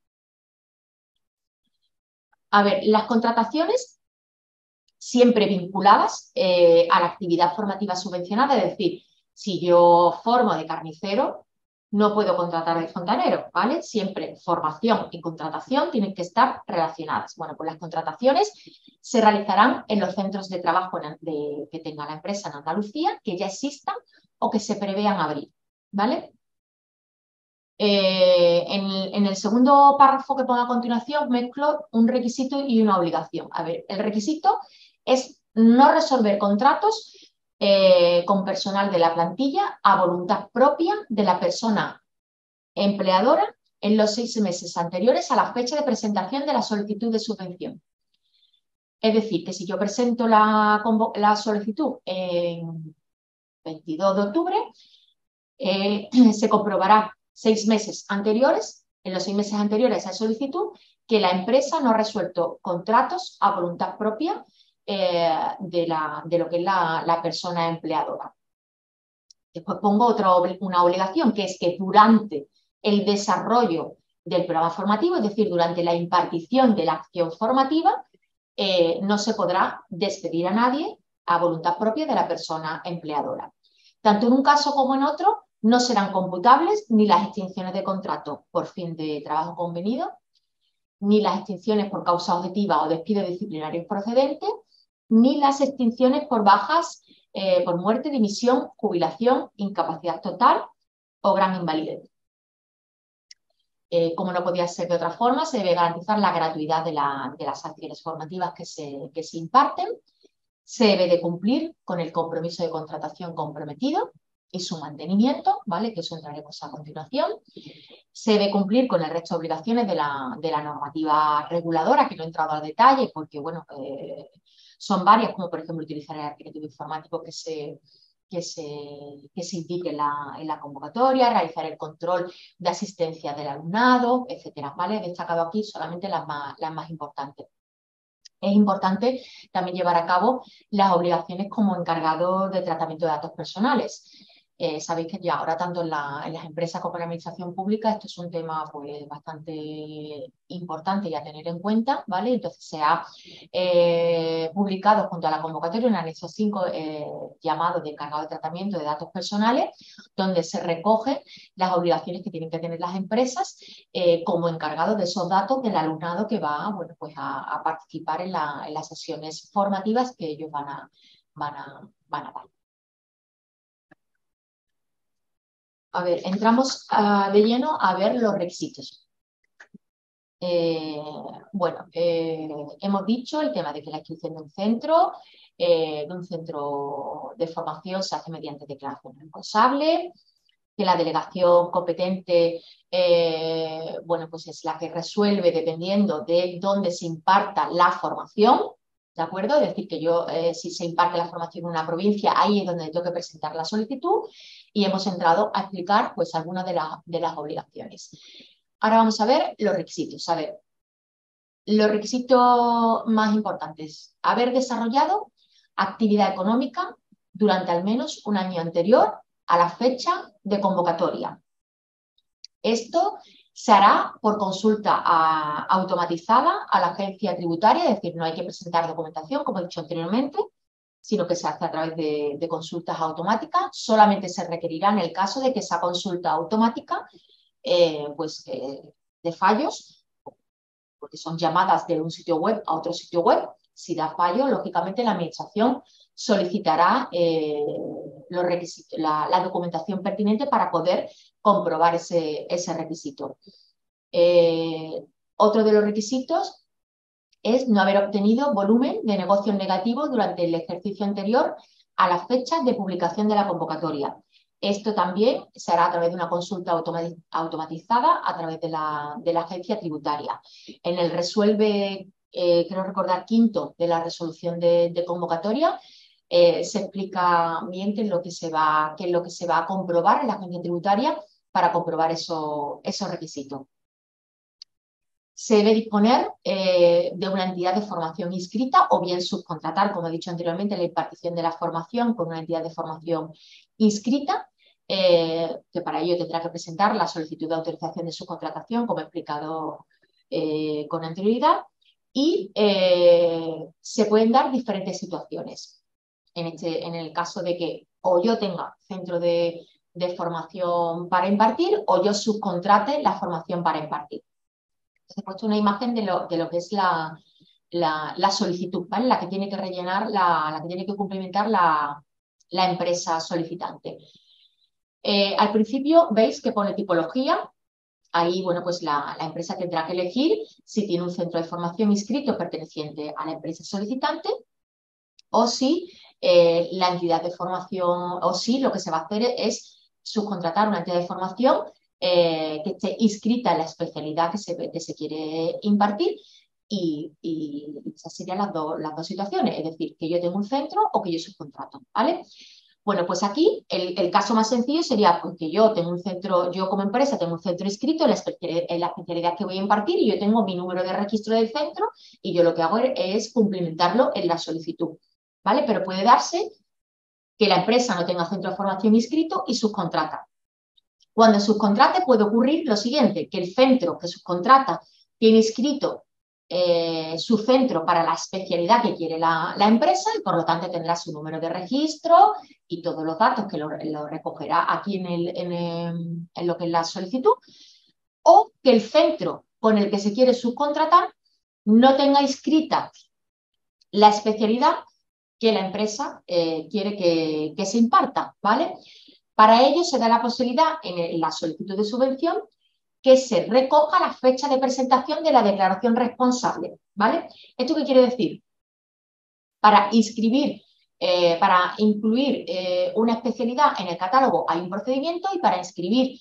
A ver, las contrataciones siempre vinculadas a la actividad formativa subvencionada, es decir, si yo formo de carnicero, no puedo contratar de fontanero, ¿vale? Siempre formación y contratación tienen que estar relacionadas. Bueno, pues las contrataciones se realizarán en los centros de trabajo que tenga la empresa en Andalucía, que ya existan o que se prevean abrir, ¿vale? En el segundo párrafo que pongo a continuación mezclo un requisito y una obligación. A ver, el requisito es no resolver contratos con personal de la plantilla a voluntad propia de la persona empleadora en los 6 meses anteriores a la fecha de presentación de la solicitud de subvención. Es decir, que si yo presento la solicitud en 22 de octubre, se comprobará 6 meses anteriores, en los 6 meses anteriores a esa solicitud, que la empresa no ha resuelto contratos a voluntad propia de lo que es la persona empleadora. Después pongo una obligación, que es que durante el desarrollo del programa formativo, es decir, durante la impartición de la acción formativa, no se podrá despedir a nadie a voluntad propia de la persona empleadora. Tanto en un caso como en otro, no serán computables ni las extinciones de contrato por fin de trabajo convenido, ni las extinciones por causa objetiva o despido disciplinario improcedente, ni las extinciones por bajas por muerte, dimisión, jubilación, incapacidad total o gran invalidez. Como no podía ser de otra forma, se debe garantizar la gratuidad de las acciones formativas que se imparten. Se debe de cumplir con el compromiso de contratación comprometido y su mantenimiento, ¿vale? Que eso entraremos a continuación. Se debe cumplir con el resto de obligaciones de la normativa reguladora, que no he entrado al detalle porque, bueno, son varias, como por ejemplo utilizar el arquitecto informático que se indique en la convocatoria, realizar el control de asistencia del alumnado, etcétera, ¿vale? He destacado aquí solamente las más importantes. Es importante también llevar a cabo las obligaciones como encargado de tratamiento de datos personales. Sabéis que ya ahora tanto en las empresas como en la administración pública esto es un tema pues bastante importante y a tener en cuenta, ¿vale? Entonces se ha publicado junto a la convocatoria un anexo 5 llamado de encargado de tratamiento de datos personales, donde se recogen las obligaciones que tienen que tener las empresas como encargados de esos datos del alumnado que va, bueno, pues a participar en las sesiones formativas que ellos van a dar. A ver, entramos de lleno a ver los requisitos. Bueno, hemos dicho el tema de que la inscripción de un centro de formación se hace mediante declaración responsable. que la delegación competente bueno, pues es la que resuelve dependiendo de dónde se imparta la formación, ¿de acuerdo? Es decir, que yo, si se imparte la formación en una provincia, ahí es donde tengo que presentar la solicitud y hemos entrado a explicar pues algunas de las obligaciones. Ahora vamos a ver los requisitos. A ver, los requisitos más importantes: haber desarrollado actividad económica durante al menos un año anterior a la fecha de convocatoria. Esto se hará por consulta automatizada a la agencia tributaria, es decir, no hay que presentar documentación, como he dicho anteriormente, sino que se hace a través de consultas automáticas. Solamente se requerirá en el caso de que esa consulta automática de fallos, porque son llamadas de un sitio web a otro sitio web. Si da fallo, lógicamente la administración solicitará los requisitos, la documentación pertinente para poder comprobar ese requisito. Otro de los requisitos es no haber obtenido volumen de negocios negativos durante el ejercicio anterior a la fecha de publicación de la convocatoria. Esto también se hará a través de una consulta automatizada a través de la agencia tributaria. En el resuelve, creo recordar, quinto de la resolución de convocatoria, se explica bien qué es lo que se va a comprobar en la agencia tributaria para comprobar esos requisitos. Se debe disponer de una entidad de formación inscrita o bien subcontratar, como he dicho anteriormente, la impartición de la formación con una entidad de formación inscrita, que para ello tendrá que presentar la solicitud de autorización de subcontratación, como he explicado con anterioridad, y se pueden dar diferentes situaciones. En el caso de que o yo tenga centro de formación para impartir o yo subcontrate la formación para impartir. He puesto una imagen de lo que es la solicitud, ¿vale? La que tiene que rellenar, la que tiene que cumplimentar la empresa solicitante. Al principio veis que pone tipología. Ahí, bueno, pues la empresa tendrá que elegir si tiene un centro de formación inscrito perteneciente a la empresa solicitante o si la entidad de formación, o si lo que se va a hacer es subcontratar una entidad de formación que esté inscrita en la especialidad que se quiere impartir y esas serían las dos situaciones, es decir, que yo tengo un centro o que yo subcontrato, ¿vale? Bueno, pues aquí el caso más sencillo sería pues, que yo tengo un centro, yo como empresa tengo un centro inscrito en la especialidad que voy a impartir y yo tengo mi número de registro del centro y yo lo que hago es cumplimentarlo en la solicitud, ¿vale? Pero puede darse que la empresa no tenga centro de formación inscrito y subcontrata. Cuando subcontrate puede ocurrir lo siguiente, que el centro que subcontrata tiene inscrito su centro para la especialidad que quiere la empresa y por lo tanto tendrá su número de registro y todos los datos que lo recogerá aquí en lo que es la solicitud, o que el centro con el que se quiere subcontratar no tenga inscrita la especialidad que la empresa quiere que se imparta, ¿vale? Para ello se da la posibilidad en la solicitud de subvención que se recoja la fecha de presentación de la declaración responsable, ¿vale? ¿Esto qué quiere decir? Para inscribir, para incluir una especialidad en el catálogo hay un procedimiento y para inscribir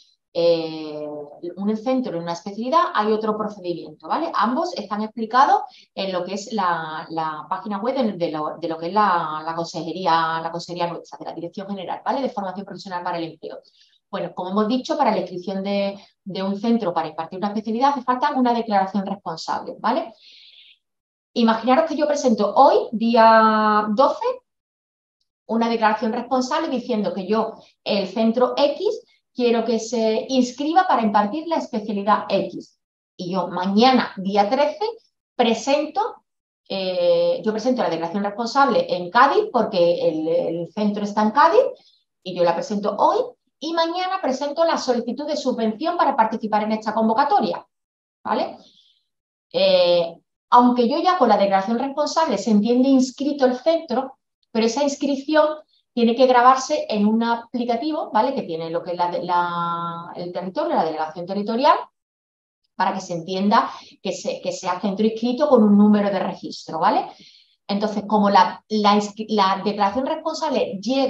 un centro en una especialidad hay otro procedimiento, ¿vale? Ambos están explicados en lo que es la página web de lo que es la consejería nuestra, de la Dirección General, ¿vale? De Formación Profesional para el Empleo. Bueno, como hemos dicho, para la inscripción de un centro para impartir una especialidad hace falta una declaración responsable, ¿vale? Imaginaros que yo presento hoy, día 12, una declaración responsable diciendo que yo, el centro X, quiero que se inscriba para impartir la especialidad X. Y yo mañana, día 13, presento la declaración responsable en Cádiz porque el centro está en Cádiz y yo la presento hoy y mañana presento la solicitud de subvención para participar en esta convocatoria, ¿vale? Aunque yo ya con la declaración responsable se entiende inscrito el centro, pero esa inscripción tiene que grabarse en un aplicativo, ¿vale? Que tiene lo que es el territorio, la delegación territorial, para que se entienda que sea centro inscrito con un número de registro, ¿vale? Entonces, como la declaración responsable llega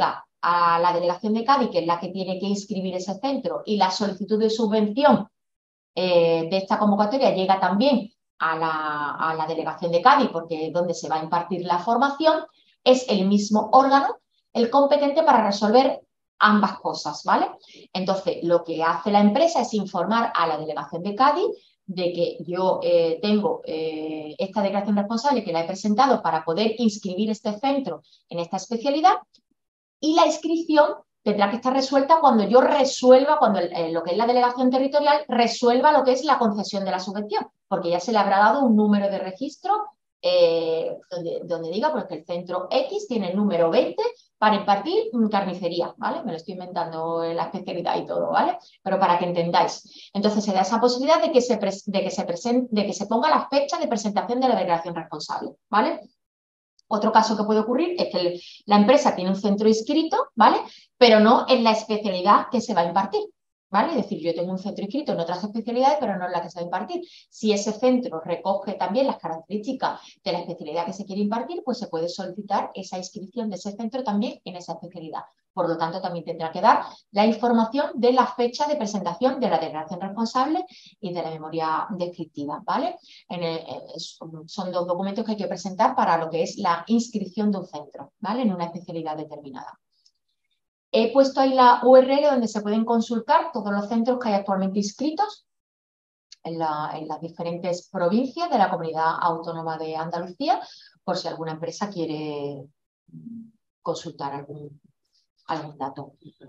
a la delegación de Cádiz, que es la que tiene que inscribir ese centro, y la solicitud de subvención de esta convocatoria llega también a la delegación de Cádiz, porque es donde se va a impartir la formación, es el mismo órgano el competente para resolver ambas cosas, ¿vale? Entonces, lo que hace la empresa es informar a la delegación de Cádiz de que yo tengo esta declaración responsable que la he presentado para poder inscribir este centro en esta especialidad, y la inscripción tendrá que estar resuelta cuando yo resuelva, cuando lo que es la delegación territorial resuelva lo que es la concesión de la subvención, porque ya se le habrá dado un número de registro donde diga pues, que el centro X tiene el número 20 para impartir carnicería, ¿vale? Me lo estoy inventando en la especialidad y todo, ¿vale? Pero para que entendáis. Entonces se da esa posibilidad de que se ponga la fecha de presentación de la declaración responsable, ¿vale? Otro caso que puede ocurrir es que la empresa tiene un centro inscrito, ¿vale? Pero no en la especialidad que se va a impartir, ¿vale? Es decir, yo tengo un centro inscrito en otras especialidades, pero no en la que se va a impartir. Si ese centro recoge también las características de la especialidad que se quiere impartir, pues se puede solicitar esa inscripción de ese centro también en esa especialidad. Por lo tanto, también tendrá que dar la información de la fecha de presentación de la declaración responsable y de la memoria descriptiva, ¿vale? Son dos documentos que hay que presentar para lo que es la inscripción de un centro, ¿vale? En una especialidad determinada. He puesto ahí la URL donde se pueden consultar todos los centros que hay actualmente inscritos en las diferentes provincias de la Comunidad Autónoma de Andalucía, por si alguna empresa quiere consultar algún dato.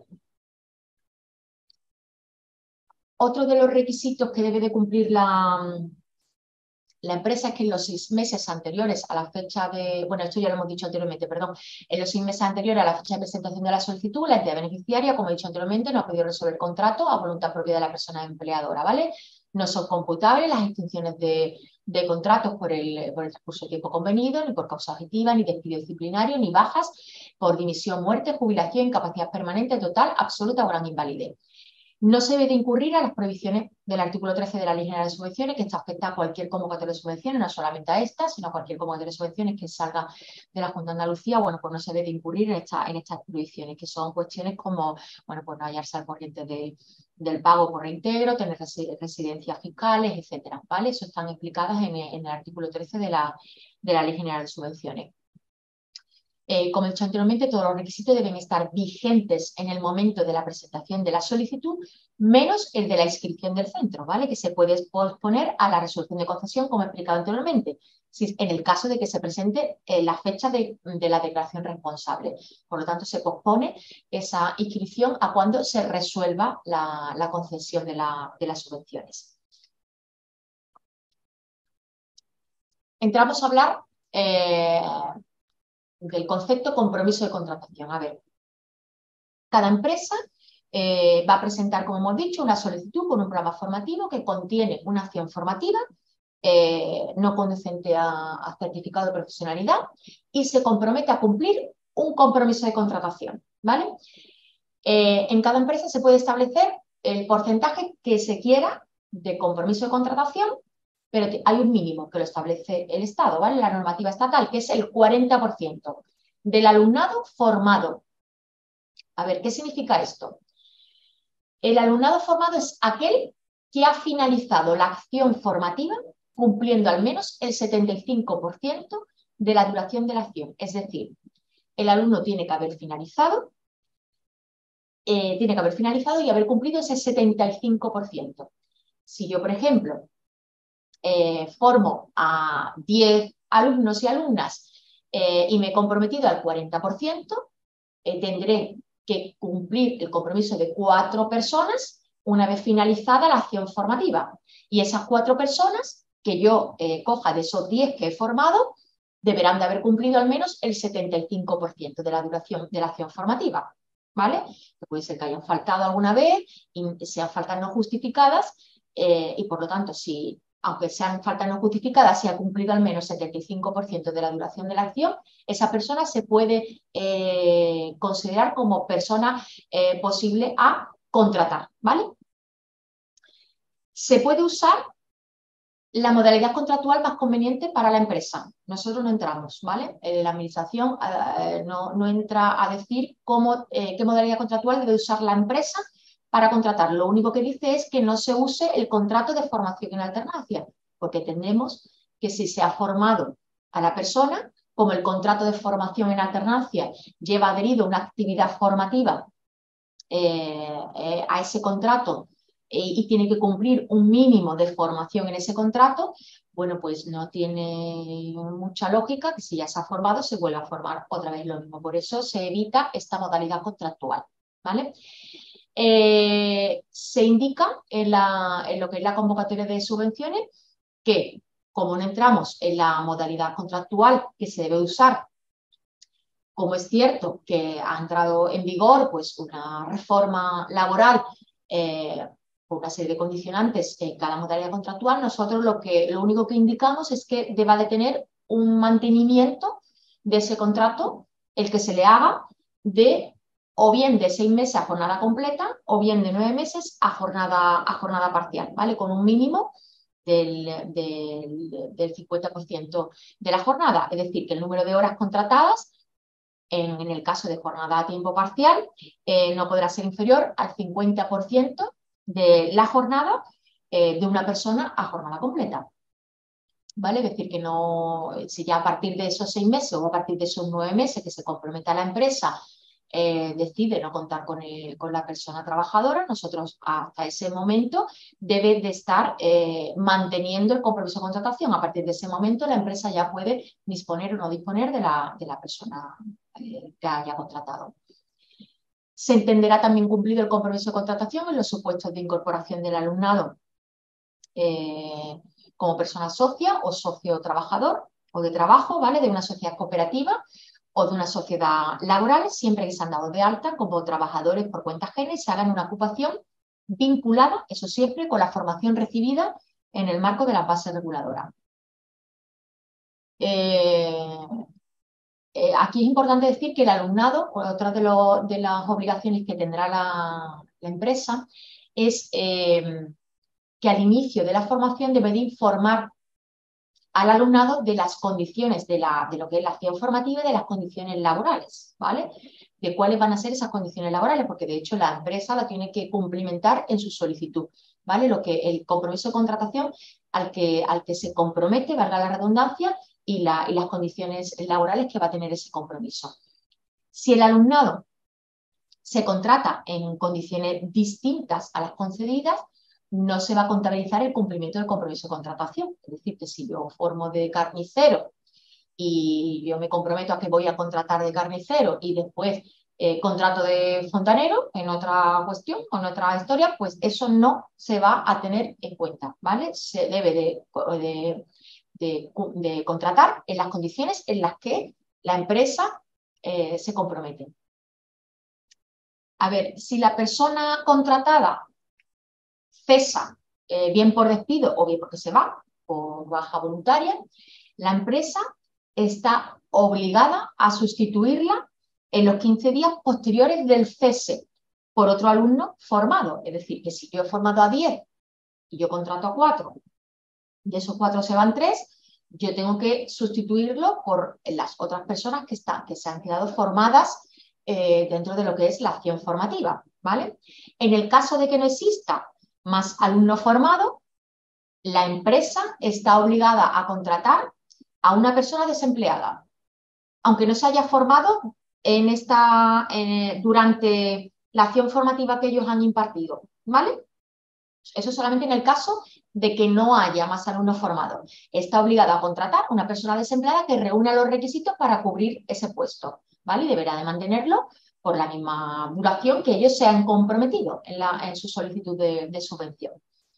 Otro de los requisitos que debe de cumplir la empresa es que en los 6 meses anteriores a la fecha de, bueno, esto ya lo hemos dicho anteriormente, perdón, en los 6 meses anteriores a la fecha de presentación de la solicitud, la entidad beneficiaria, como he dicho anteriormente, no ha podido resolver el contrato a voluntad propia de la persona empleadora, ¿vale? No son computables las extinciones de contratos por el transcurso de tiempo convenido, ni por causa objetiva, ni despido disciplinario, ni bajas por dimisión, muerte, jubilación, incapacidad permanente, total, absoluta o gran invalidez. No se debe de incurrir a las prohibiciones del artículo 13 de la Ley General de Subvenciones, que está afecta a cualquier convocatoria de subvenciones, no solamente a esta, sino a cualquier convocatoria de subvenciones que salga de la Junta de Andalucía. Bueno, pues no se debe de incurrir en estas prohibiciones, que son cuestiones como, bueno, pues no hallarse al corriente del pago por reintegro, tener residencias fiscales, etcétera, ¿vale? Eso están explicadas en el artículo 13 de la Ley General de Subvenciones. Como he dicho anteriormente, todos los requisitos deben estar vigentes en el momento de la presentación de la solicitud, menos el de la inscripción del centro, ¿vale? Que se puede posponer a la resolución de concesión, como he explicado anteriormente, en el caso de que se presente la fecha de la declaración responsable. Por lo tanto, se pospone esa inscripción a cuando se resuelva la concesión de las subvenciones. Entramos a hablar del concepto compromiso de contratación. A ver, cada empresa va a presentar, como hemos dicho, una solicitud con un programa formativo que contiene una acción formativa no conducente a certificado de profesionalidad y se compromete a cumplir un compromiso de contratación, ¿vale? En cada empresa se puede establecer el porcentaje que se quiera de compromiso de contratación, pero hay un mínimo que lo establece el Estado, ¿vale? La normativa estatal, que es el 40% del alumnado formado. A ver, ¿qué significa esto? El alumnado formado es aquel que ha finalizado la acción formativa cumpliendo al menos el 75% de la duración de la acción. Es decir, el alumno tiene que haber finalizado y haber cumplido ese 75%. Si yo, por ejemplo, formo a 10 alumnos y alumnas y me he comprometido al 40%, tendré que cumplir el compromiso de 4 personas una vez finalizada la acción formativa. Y esas 4 personas que yo coja de esos 10 que he formado deberán de haber cumplido al menos el 75% de la duración de la acción formativa, ¿vale? Puede ser que hayan faltado alguna vez y sean faltas no justificadas y por lo tanto, aunque sean faltas no justificadas, si ha cumplido al menos el 75% de la duración de la acción, esa persona se puede considerar como persona posible a contratar, ¿vale? Se puede usar la modalidad contractual más conveniente para la empresa. Nosotros no entramos, ¿vale? La administración no entra a decir qué modalidad contractual debe usar la empresa para contratar. Lo único que dice es que no se use el contrato de formación en alternancia, porque entendemos que si se ha formado a la persona, como el contrato de formación en alternancia lleva adherido una actividad formativa a ese contrato y tiene que cumplir un mínimo de formación en ese contrato, bueno, pues no tiene mucha lógica que si ya se ha formado se vuelva a formar otra vez lo mismo. Por eso se evita esta modalidad contractual, ¿vale? Se indica en lo que es la convocatoria de subvenciones que, como no entramos en la modalidad contractual que se debe usar, como es cierto que ha entrado en vigor pues, una reforma laboral con una serie de condicionantes en cada modalidad contractual, nosotros lo único que indicamos es que deba de tener un mantenimiento de ese contrato, el que se le haga o bien de 6 meses a jornada completa o bien de 9 meses a jornada parcial, ¿vale? Con un mínimo del 50% de la jornada, es decir, que el número de horas contratadas en el caso de jornada a tiempo parcial no podrá ser inferior al 50% de la jornada de una persona a jornada completa. ¿Vale? Es decir, que no, si ya a partir de esos 6 meses o a partir de esos 9 meses que se comprometa la empresa decide no contar con la persona trabajadora, nosotros hasta ese momento debe de estar manteniendo el compromiso de contratación. A partir de ese momento la empresa ya puede disponer o no disponer de la persona que haya contratado. Se entenderá también cumplido el compromiso de contratación en los supuestos de incorporación del alumnado como persona socia o socio trabajador o de trabajo, ¿vale? De una sociedad cooperativa o de una sociedad laboral, siempre que se han dado de alta como trabajadores por cuenta ajena y se hagan una ocupación vinculada, eso siempre, con la formación recibida en el marco de la base reguladora. Aquí es importante decir que el alumnado, otra de las obligaciones que tendrá la empresa, es que al inicio de la formación debe de informar al alumnado de las condiciones de lo que es la acción formativa y de las condiciones laborales, ¿vale? De cuáles van a ser esas condiciones laborales, porque de hecho la empresa la tiene que cumplimentar en su solicitud, ¿vale? El compromiso de contratación al que se compromete, valga la redundancia, y las condiciones laborales que va a tener ese compromiso. Si el alumnado se contrata en condiciones distintas a las concedidas, no se va a contabilizar el cumplimiento del compromiso de contratación. Es decir, que si yo formo de carnicero y yo me comprometo a que voy a contratar de carnicero y después contrato de fontanero en otra cuestión, en otra historia, pues eso no se va a tener en cuenta, ¿vale? Se debe de contratar en las condiciones en las que la empresa se compromete. A ver, si la persona contratada cesa, bien por despido o bien porque se va, por baja voluntaria, la empresa está obligada a sustituirla en los 15 días posteriores del cese por otro alumno formado. Es decir, que si yo he formado a 10 y yo contrato a 4, de esos 4 se van 3, yo tengo que sustituirlo por las otras personas que se han quedado formadas dentro de lo que es la acción formativa, ¿vale? En el caso de que no exista más alumno formado, la empresa está obligada a contratar a una persona desempleada, aunque no se haya formado durante la acción formativa que ellos han impartido, ¿vale? Eso solamente en el caso de que no haya más alumnos formados. Está obligada a contratar a una persona desempleada que reúna los requisitos para cubrir ese puesto, ¿vale? Y deberá de mantenerlo por la misma duración que ellos se han comprometido en su solicitud de subvención.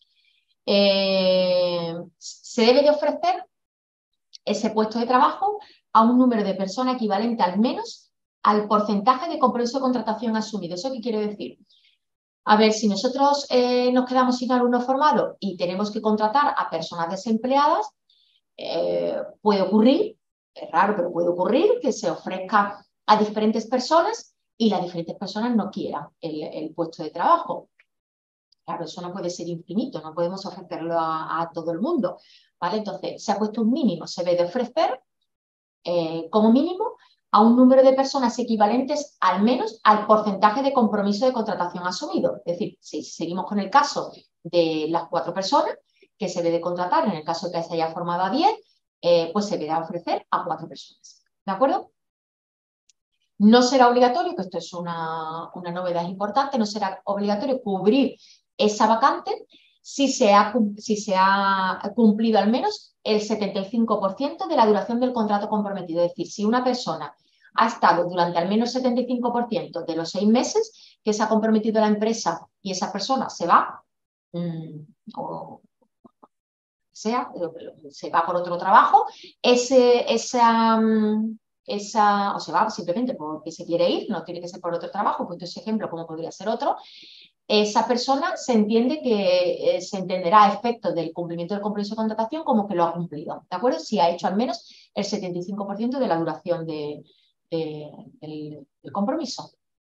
Se debe de ofrecer ese puesto de trabajo a un número de personas equivalente al menos al porcentaje de compromiso de contratación asumido. ¿Eso qué quiere decir? A ver, si nosotros nos quedamos sin alumnos formados y tenemos que contratar a personas desempleadas, puede ocurrir, es raro, pero puede ocurrir que se ofrezca a diferentes personas y las diferentes personas no quieran el puesto de trabajo. Claro, eso no puede ser infinito, no podemos ofrecerlo a todo el mundo, ¿vale? Entonces, se ha puesto un mínimo, se debe de ofrecer como mínimo a un número de personas equivalentes al menos al porcentaje de compromiso de contratación asumido. Es decir, si seguimos con el caso de las 4 personas que se debe contratar, en el caso que se haya formado a 10, pues se debe ofrecer a 4 personas. ¿De acuerdo? No será obligatorio, que esto es una novedad importante, no será obligatorio cubrir esa vacante si se ha cumplido al menos el 75% de la duración del contrato comprometido. Es decir, si una persona ha estado durante al menos el 75% de los 6 meses que se ha comprometido la empresa y esa persona se va, o sea, se va por otro trabajo, o se va simplemente porque se quiere ir, no tiene que ser por otro trabajo, pues ese ejemplo como podría ser otro, esa persona se entiende que se entenderá a efectos del cumplimiento del compromiso de contratación como que lo ha cumplido, ¿de acuerdo? Si ha hecho al menos el 75% de la duración del compromiso.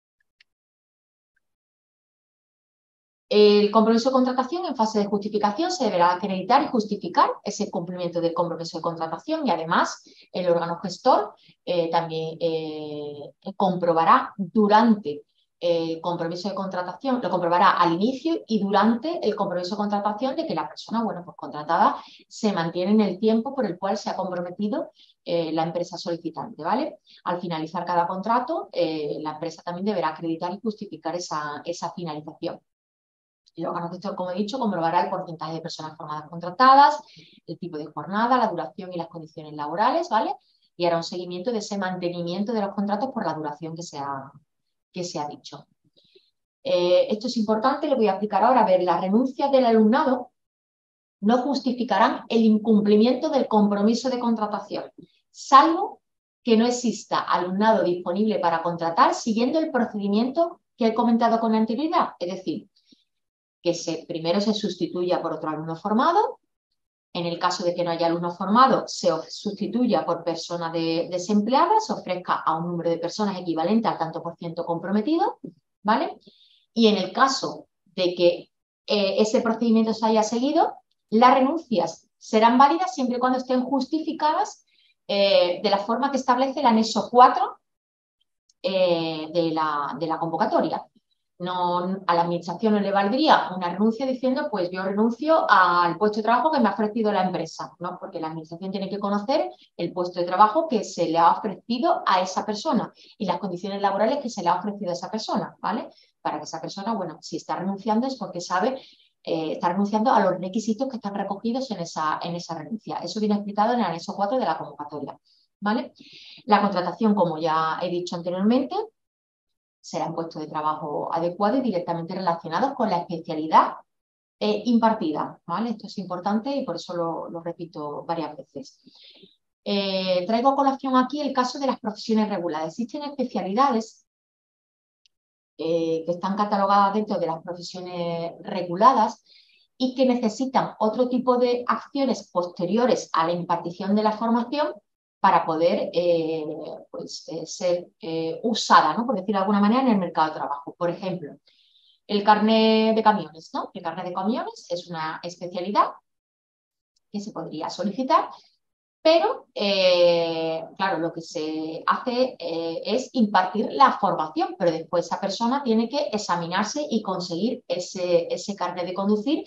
El compromiso de contratación en fase de justificación se deberá acreditar y justificar ese cumplimiento del compromiso de contratación y además el órgano gestor también comprobará durante el compromiso de contratación, lo comprobará al inicio y durante el compromiso de contratación de que la persona, bueno, pues contratada se mantiene en el tiempo por el cual se ha comprometido la empresa solicitante, ¿vale? Al finalizar cada contrato, la empresa también deberá acreditar y justificar esa finalización. El órgano gestor, como he dicho, comprobará el porcentaje de personas formadas contratadas, el tipo de jornada, la duración y las condiciones laborales, ¿vale? Y hará un seguimiento de ese mantenimiento de los contratos por la duración que se ha dicho. Esto es importante, lo voy a explicar ahora. A ver, las renuncias del alumnado no justificarán el incumplimiento del compromiso de contratación, salvo que no exista alumnado disponible para contratar siguiendo el procedimiento que he comentado con anterioridad. Es decir, que primero se sustituya por otro alumno formado. En el caso de que no haya alumno formado, se sustituya por persona desempleada, se ofrezca a un número de personas equivalente al tanto por ciento comprometido, ¿vale? Y en el caso de que ese procedimiento se haya seguido, las renuncias serán válidas siempre y cuando estén justificadas de la forma que establece el anexo 4 de la convocatoria. No, a la administración no le valdría una renuncia diciendo, pues yo renuncio al puesto de trabajo que me ha ofrecido la empresa, ¿no? Porque la administración tiene que conocer el puesto de trabajo que se le ha ofrecido a esa persona y las condiciones laborales que se le ha ofrecido a esa persona, ¿vale? Para que esa persona, bueno, si está renunciando es porque sabe, está renunciando a los requisitos que están recogidos en esa renuncia. Eso viene explicado en el anexo 4 de la convocatoria, ¿vale? La contratación, como ya he dicho anteriormente, serán puestos de trabajo adecuados y directamente relacionados con la especialidad impartida, ¿vale? Esto es importante y por eso lo repito varias veces. Traigo a colación aquí el caso de las profesiones reguladas. Existen especialidades que están catalogadas dentro de las profesiones reguladas y que necesitan otro tipo de acciones posteriores a la impartición de la formación para poder ser usada, ¿no? Por decirlo de alguna manera, en el mercado de trabajo. Por ejemplo, el carnet de camiones, ¿no? El carnet de camiones es una especialidad que se podría solicitar, pero, claro, lo que se hace es impartir la formación, pero después esa persona tiene que examinarse y conseguir ese carnet de conducir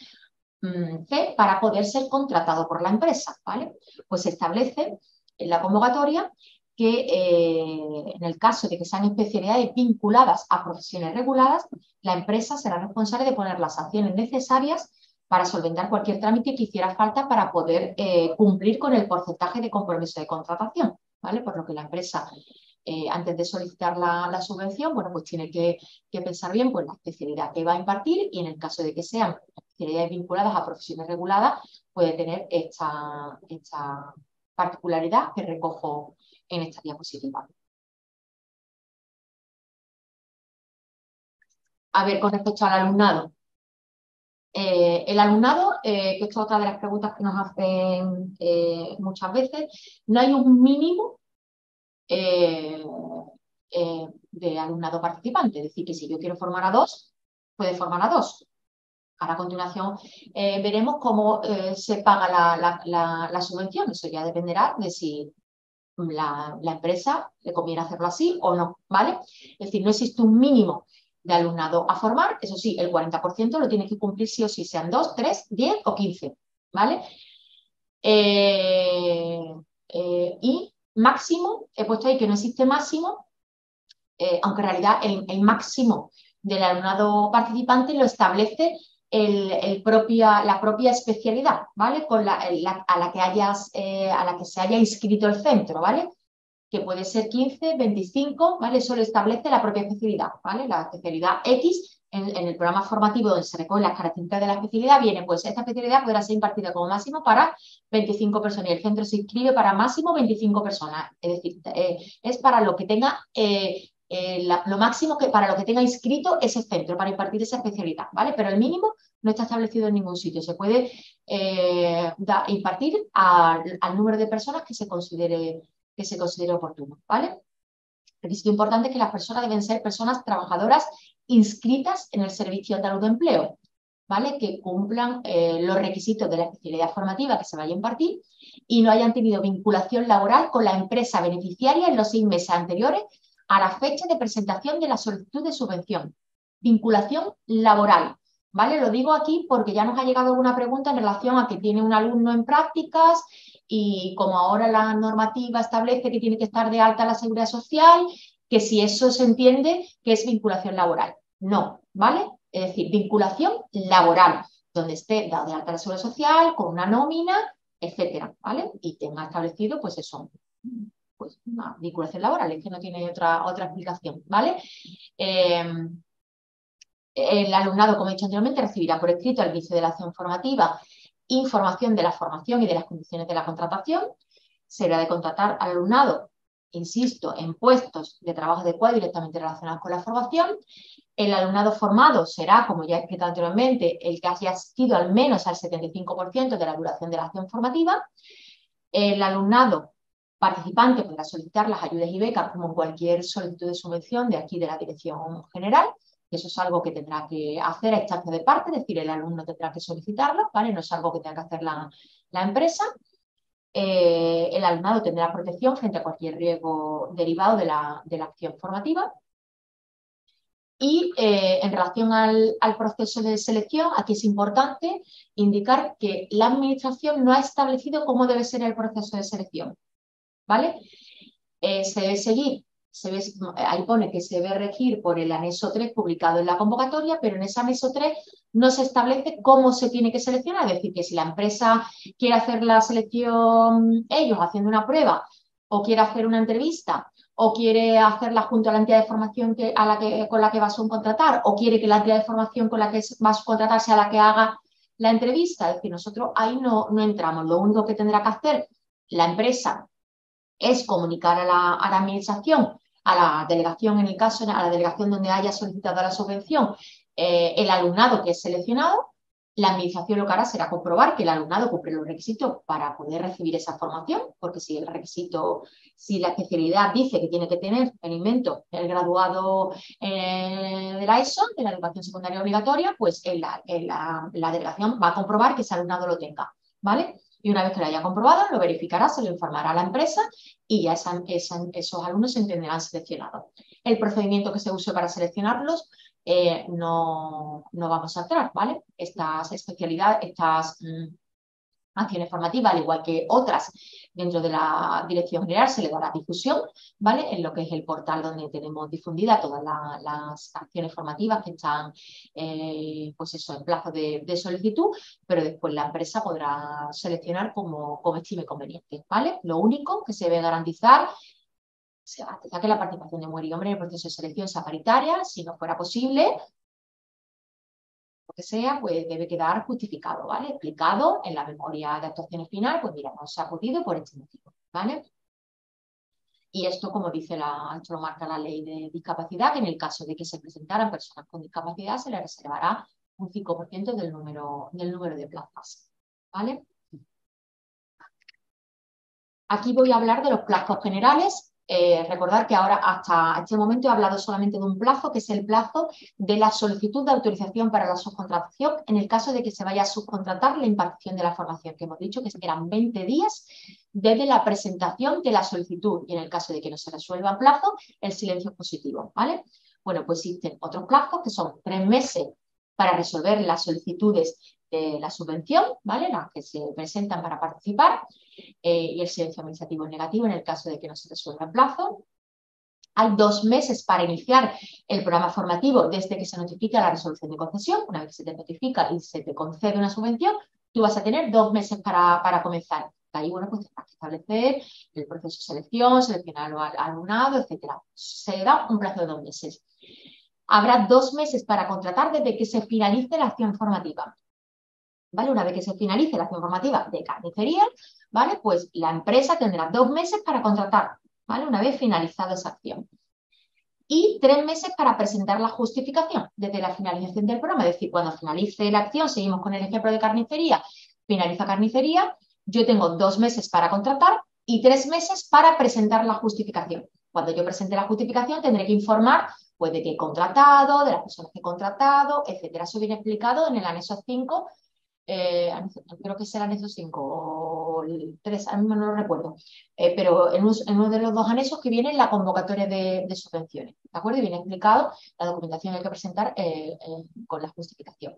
C para poder ser contratado por la empresa, ¿vale? Pues se establece en la convocatoria que en el caso de que sean especialidades vinculadas a profesiones reguladas, la empresa será responsable de poner las acciones necesarias para solventar cualquier trámite que hiciera falta para poder cumplir con el porcentaje de compromiso de contratación, ¿vale? Por lo que la empresa, antes de solicitar la subvención, bueno, pues tiene que pensar bien pues, la especialidad que va a impartir y en el caso de que sean especialidades vinculadas a profesiones reguladas, puede tener esta particularidad que recojo en esta diapositiva. A ver, con respecto al alumnado. El alumnado, que esto es otra de las preguntas que nos hacen muchas veces, no hay un mínimo de alumnado participante. Es decir, que si yo quiero formar a 2, puede formar a 2. Ahora a continuación veremos cómo se paga la subvención. Eso ya dependerá de si la empresa le conviene hacerlo así o no, ¿vale? Es decir, no existe un mínimo de alumnado a formar. Eso sí, el 40% lo tiene que cumplir sí o sí, sean 2, 3, 10 o 15, ¿vale? Y máximo, he puesto ahí que no existe máximo, aunque en realidad el máximo del alumnado participante lo establece la propia especialidad, ¿vale? A la que se haya inscrito el centro, ¿vale? Que puede ser 15, 25, ¿vale? Eso lo establece la propia especialidad, ¿vale? La especialidad X, en el programa formativo donde se recogen las características de la especialidad, viene, pues esta especialidad podrá ser impartida como máximo para 25 personas y el centro se inscribe para máximo 25 personas. Es decir, es para lo que tenga, lo máximo para lo que tenga inscrito ese centro para impartir esa especialidad, ¿vale? Pero el mínimo no está establecido en ningún sitio. Se puede impartir al número de personas que se considere oportuno, ¿vale? El requisito importante es que las personas deben ser personas trabajadoras inscritas en el Servicio Andaluz de Empleo, ¿vale? Que cumplan los requisitos de la especialidad formativa que se vaya a impartir y no hayan tenido vinculación laboral con la empresa beneficiaria en los 6 meses anteriores a la fecha de presentación de la solicitud de subvención. Vinculación laboral, ¿vale? Lo digo aquí porque ya nos ha llegado alguna pregunta en relación a que tiene un alumno en prácticas y como ahora la normativa establece que tiene que estar de alta la Seguridad Social, que si eso se entiende que es vinculación laboral. No, ¿vale? Es decir, vinculación laboral, donde esté dado de alta la Seguridad Social, con una nómina, etcétera, ¿vale? Y tenga establecido, pues eso, pues una vinculación laboral, es que no tiene otra explicación, ¿vale? El alumnado, como he dicho anteriormente, recibirá por escrito al inicio de la acción formativa información de la formación y de las condiciones de la contratación. Será de contratar al alumnado, insisto, en puestos de trabajo adecuados directamente relacionados con la formación. El alumnado formado será, como ya he explicado anteriormente, el que haya asistido al menos al 75% de la duración de la acción formativa. El alumnado participante podrá solicitar las ayudas y becas como en cualquier solicitud de subvención de aquí de la Dirección General. Eso es algo que tendrá que hacer a instancia de parte, es decir, el alumno tendrá que solicitarlo, ¿vale? No es algo que tenga que hacer la empresa. El alumnado tendrá protección frente a cualquier riesgo derivado de la acción formativa. Y en relación al proceso de selección, aquí es importante indicar que la Administración no ha establecido cómo debe ser el proceso de selección, ¿vale? Se debe seguir. Ahí pone que se debe regir por el anexo 3 publicado en la convocatoria, pero en ese anexo 3 no se establece cómo se tiene que seleccionar. Es decir, que si la empresa quiere hacer la selección ellos haciendo una prueba o quiere hacer una entrevista o quiere hacerla junto a la entidad de formación con la que va a subcontratar o quiere que la entidad de formación con la que va a subcontratar sea la que haga la entrevista. Es decir, nosotros ahí no entramos. Lo único que tendrá que hacer la empresa es comunicar a la Administración, a la delegación en el caso, a la delegación donde haya solicitado la subvención, el alumnado que es seleccionado. La Administración lo que hará será comprobar que el alumnado cumple los requisitos para poder recibir esa formación, porque si la especialidad dice que tiene que tener, el invento, el graduado de la ESO, de la educación secundaria obligatoria, pues la delegación va a comprobar que ese alumnado lo tenga, ¿vale? Y una vez que lo haya comprobado, lo verificará, se lo informará a la empresa y ya esos alumnos se entenderán seleccionados. El procedimiento que se use para seleccionarlos no vamos a entrar, ¿vale? Estas especialidades, estas acciones formativas, al igual que otras dentro de la Dirección General, se le dará difusión, ¿vale? En lo que es el portal donde tenemos difundidas todas las acciones formativas que están, pues eso, en plazo de solicitud, pero después la empresa podrá seleccionar como estime conveniente, ¿vale? Lo único que se debe garantizar se garantiza que la participación de mujer y hombre en el proceso de selección sea paritaria. Si no fuera posible, lo que sea, pues debe quedar justificado, ¿vale? Explicado en la memoria de actuaciones final, pues mira, no se ha podido por este motivo, ¿vale? Y esto, como dice esto lo marca la ley de discapacidad, que en el caso de que se presentaran personas con discapacidad, se les reservará un 5% del número de plazas, ¿vale? Aquí voy a hablar de los plazos generales. recordar que ahora hasta este momento he hablado solamente de un plazo, que es el plazo de la solicitud de autorización para la subcontratación en el caso de que se vaya a subcontratar la impartición de la formación, que hemos dicho que eran 20 días desde la presentación de la solicitud y en el caso de que no se resuelva en plazo, el silencio positivo, ¿vale? Bueno, pues existen otros plazos que son 3 meses para resolver las solicitudes de la subvención, ¿vale? Las que se presentan para participar y el silencio administrativo es negativo en el caso de que no se resuelva en plazo. Hay 2 meses para iniciar el programa formativo desde que se notifica la resolución de concesión. Una vez que se te notifica y se te concede una subvención, tú vas a tener 2 meses para comenzar. Ahí, bueno, pues tendrás que establecer el proceso de selección, seleccionar al alumnado, etcétera. Se da un plazo de 2 meses. Habrá 2 meses para contratar desde que se finalice la acción formativa. ¿Vale? Una vez que se finalice la acción formativa de carnicería, ¿vale? Pues la empresa tendrá 2 meses para contratar, ¿vale? Una vez finalizada esa acción. Y 3 meses para presentar la justificación desde la finalización del programa. Es decir, cuando finalice la acción, seguimos con el ejemplo de carnicería, finaliza carnicería, yo tengo 2 meses para contratar y 3 meses para presentar la justificación. Cuando yo presente la justificación tendré que informar pues, de qué he contratado, de las personas que he contratado, etcétera. Eso viene explicado en el anexo 5, creo que es el anexo 5 o el 3, a mí no lo recuerdo, pero en uno de los 2 anexos que viene en la convocatoria de subvenciones, ¿de acuerdo? Y viene explicado la documentación que hay que presentar con la justificación.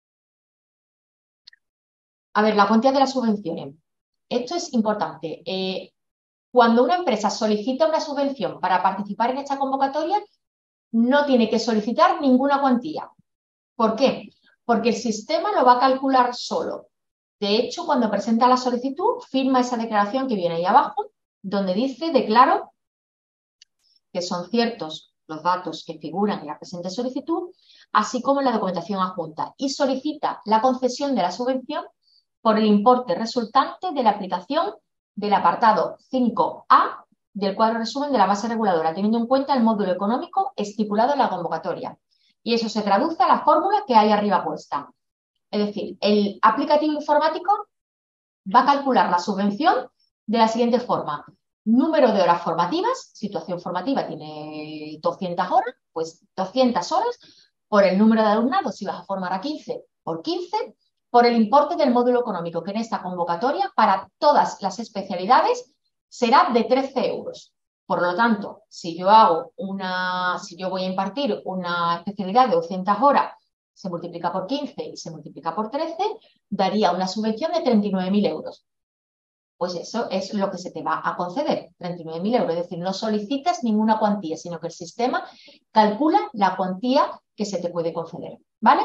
A ver, la cuantía de las subvenciones. Esto es importante. Cuando una empresa solicita una subvención para participar en esta convocatoria, no tiene que solicitar ninguna cuantía. ¿Por qué? Porque el sistema lo va a calcular solo. De hecho, cuando presenta la solicitud, firma esa declaración que viene ahí abajo, donde dice, declaro que son ciertos los datos que figuran en la presente solicitud, así como en la documentación adjunta, y solicita la concesión de la subvención por el importe resultante de la aplicación del apartado 5A del cuadro resumen de la base reguladora, teniendo en cuenta el módulo económico estipulado en la convocatoria. Y eso se traduce a la fórmula que hay arriba puesta. Es decir, el aplicativo informático va a calcular la subvención de la siguiente forma. Número de horas formativas, situación formativa tiene 200 horas, pues 200 horas por el número de alumnados, si vas a formar a 15, por 15, por el importe del módulo económico, que en esta convocatoria para todas las especialidades será de 13 euros. Por lo tanto, si yo voy a impartir una especialidad de 200 horas, se multiplica por 15 y se multiplica por 13, daría una subvención de 39.000 euros. Pues eso es lo que se te va a conceder, 39.000 euros. Es decir, no solicitas ninguna cuantía, sino que el sistema calcula la cuantía que se te puede conceder. ¿Vale?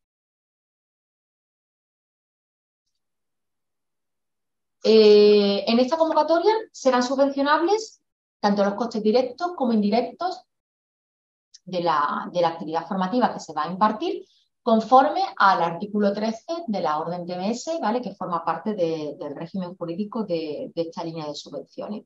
En esta convocatoria serán subvencionables tanto los costes directos como indirectos de la actividad formativa que se va a impartir, conforme al artículo 13 de la orden TMS, ¿vale? Que forma parte del régimen jurídico de esta línea de subvenciones.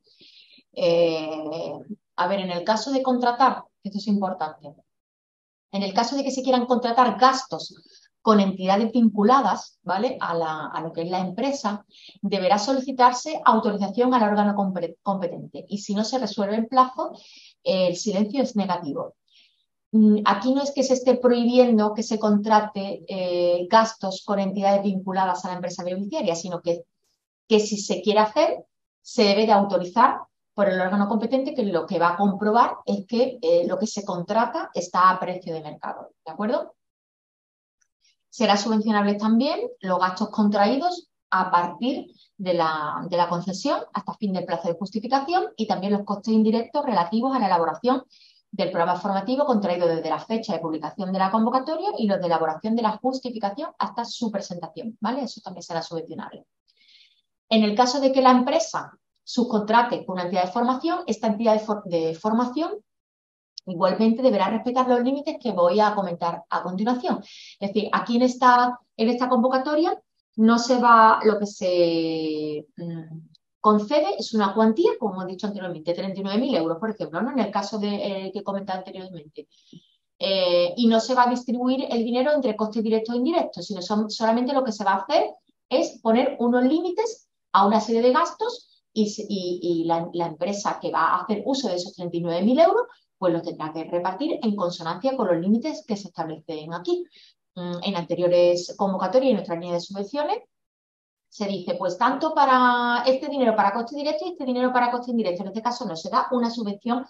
A ver, en el caso de contratar, esto es importante, en el caso de que se quieran contratar gastos con entidades vinculadas, ¿vale? a lo que es la empresa, deberá solicitarse autorización al órgano competente y si no se resuelve en plazo, el silencio es negativo. Aquí no es que se esté prohibiendo que se contrate gastos con entidades vinculadas a la empresa beneficiaria, sino que si se quiere hacer, se debe de autorizar por el órgano competente, que lo que va a comprobar es que lo que se contrata está a precio de mercado, ¿de acuerdo? Será subvencionable también los gastos contraídos a partir de la concesión hasta fin del plazo de justificación y también los costes indirectos relativos a la elaboración del programa formativo contraído desde la fecha de publicación de la convocatoria y los de elaboración de la justificación hasta su presentación, ¿vale? Eso también será subvencionable. En el caso de que la empresa subcontrate con una entidad de formación, esta entidad de formación igualmente deberá respetar los límites que voy a comentar a continuación. Es decir, aquí en esta convocatoria no se va, lo que se concede es una cuantía, como he dicho anteriormente, 39.000 euros, por ejemplo, ¿no? En el caso que he comentado anteriormente. Y no se va a distribuir el dinero entre costes directos e indirectos, sino solamente lo que se va a hacer es poner unos límites a una serie de gastos y la empresa que va a hacer uso de esos 39.000 euros, pues los tendrá que repartir en consonancia con los límites que se establecen aquí. En anteriores convocatorias y en nuestra línea de subvenciones se dice, pues tanto para este dinero para coste directo y este dinero para coste indirecto. En este caso no, se da una subvención,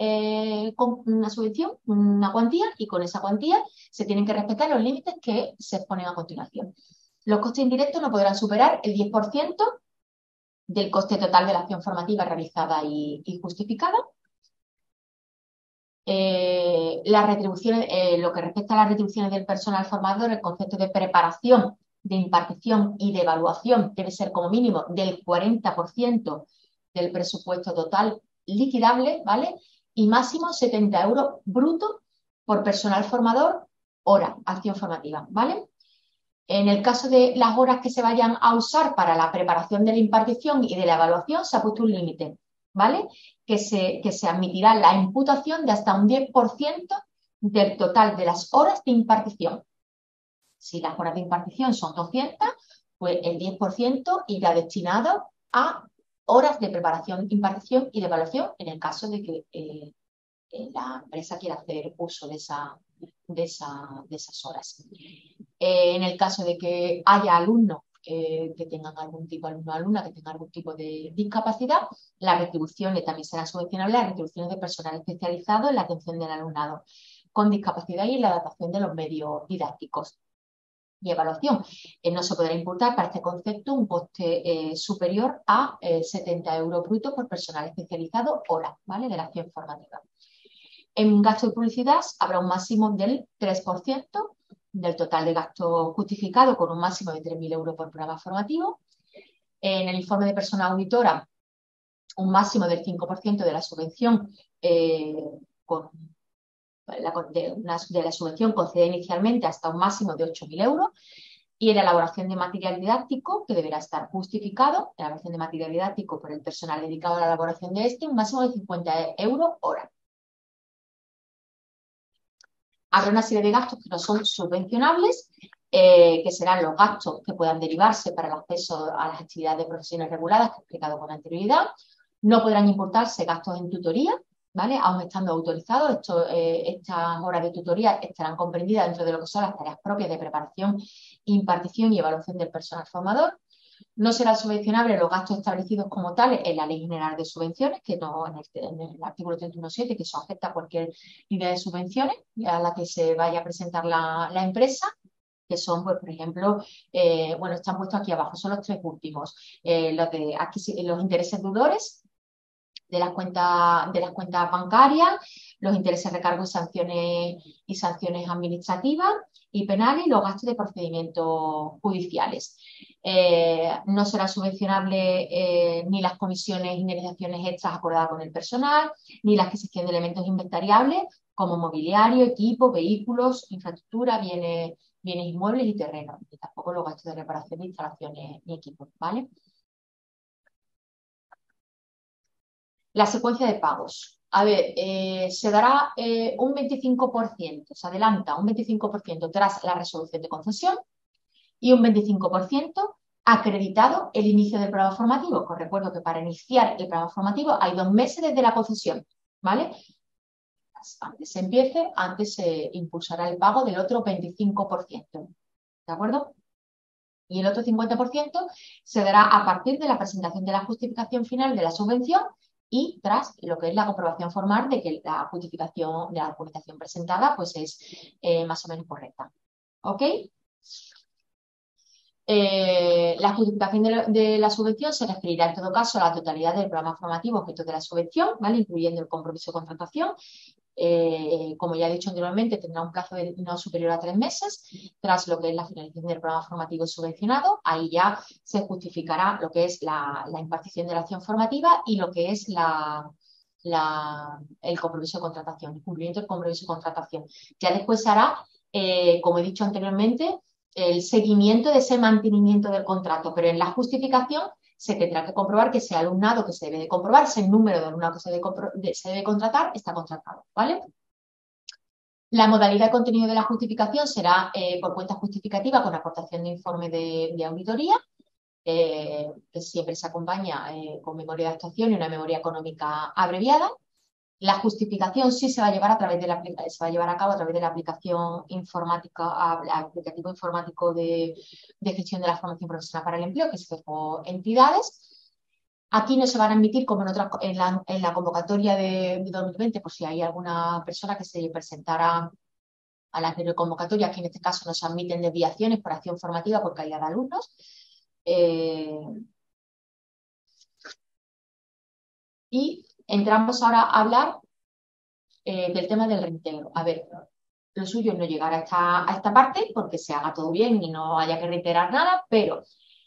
una cuantía, y con esa cuantía se tienen que respetar los límites que se exponen a continuación. Los costes indirectos no podrán superar el 10% del coste total de la acción formativa realizada y justificada. Las retribuciones, lo que respecta a las retribuciones del personal formador, el concepto de preparación, de impartición y de evaluación debe ser como mínimo del 40% del presupuesto total liquidable, ¿vale? Y máximo 70 euros brutos por personal formador, hora, acción formativa, ¿vale? En el caso de las horas que se vayan a usar para la preparación de la impartición y de la evaluación, se ha puesto un límite, ¿vale? Que se admitirá la imputación de hasta un 10% del total de las horas de impartición. Si las horas de impartición son 200, pues el 10% irá destinado a horas de preparación, impartición y de evaluación en el caso de que la empresa quiera hacer uso de esas horas. En el caso de que haya alumnos que tengan algún tipo, alumna que tenga algún tipo de discapacidad, las retribuciones también serán subvencionables, las retribuciones de personal especializado en la atención del alumnado con discapacidad y en la adaptación de los medios didácticos. Y evaluación. No se podrá imputar para este concepto un coste superior a 70 euros brutos por personal especializado hora, ¿vale? De la acción formativa. En gasto de publicidad habrá un máximo del 3% del total de gasto justificado, con un máximo de 3.000 euros por programa formativo. En el informe de persona auditora, un máximo del 5% de la subvención de la subvención concedida inicialmente hasta un máximo de 8.000 euros. Y en la elaboración de material didáctico, que deberá estar justificado, la elaboración de material didáctico por el personal dedicado a la elaboración de este, un máximo de 50 euros hora. Habrá una serie de gastos que no son subvencionables, que serán los gastos que puedan derivarse para el acceso a las actividades de profesiones reguladas, que he explicado con anterioridad. No podrán imputarse gastos en tutoría, ¿vale? Aún estando autorizados, estas horas de tutoría estarán comprendidas dentro de lo que son las tareas propias de preparación, impartición y evaluación del personal formador. No serán subvencionables los gastos establecidos como tales en la Ley General de Subvenciones, que no en el artículo 31.7, que eso afecta a cualquier línea de subvenciones a la que se vaya a presentar la empresa, que son, pues, por ejemplo, bueno, están puestos aquí abajo, son los tres últimos. Los intereses deudores de las cuentas bancarias, los intereses, recargos y sanciones administrativas y penales, y los gastos de procedimientos judiciales. No será subvencionable ni las comisiones y indemnizaciones extras acordadas con el personal, ni la adquisición de elementos inventariables como mobiliario, equipo, vehículos, infraestructura, bienes inmuebles y terrenos, y tampoco los gastos de reparación de instalaciones ni equipos, ¿vale? La secuencia de pagos. A ver, se dará un 25%, se adelanta un 25% tras la resolución de concesión y un 25% acreditado el inicio del programa formativo. Os recuerdo que para iniciar el programa formativo hay 2 meses desde la concesión, ¿vale? Antes se empiece, antes se impulsará el pago del otro 25%, ¿de acuerdo? Y el otro 50% se dará a partir de la presentación de la justificación final de la subvención y tras lo que es la comprobación formal de que la justificación de la documentación presentada pues es más o menos correcta. ¿Ok? La justificación de la subvención se referirá en todo caso a la totalidad del programa formativo objeto de la subvención, ¿vale? Incluyendo el compromiso de contratación. Como ya he dicho anteriormente, tendrá un plazo de no superior a 3 meses tras lo que es la finalización del programa formativo subvencionado. Ahí ya se justificará lo que es la impartición de la acción formativa y lo que es el compromiso de contratación, el cumplimiento del compromiso de contratación. Ya después se hará, como he dicho anteriormente, el seguimiento de ese mantenimiento del contrato, pero en la justificación se tendrá que comprobar que ese alumnado que se debe de comprobar, ese número de alumnado que se debe contratar, está contratado, ¿vale? La modalidad de contenido de la justificación será por cuenta justificativa con aportación de informe de auditoría. que siempre se acompaña con memoria de actuación y una memoria económica abreviada. La justificación sí se va a llevar a través de se va a llevar a cabo a través de la aplicación informática, aplicativo informático de gestión de la formación profesional para el empleo, que es FEJO Entidades. Aquí no se van a admitir, como en la convocatoria de 2020, por si hay alguna persona que se presentara a la anterior convocatoria, que en este caso no se admiten desviaciones por acción formativa por caída de alumnos. Y entramos ahora a hablar del tema del reintegro. A ver, lo suyo es no llegar a esta parte porque se haga todo bien y no haya que reiterar nada, pero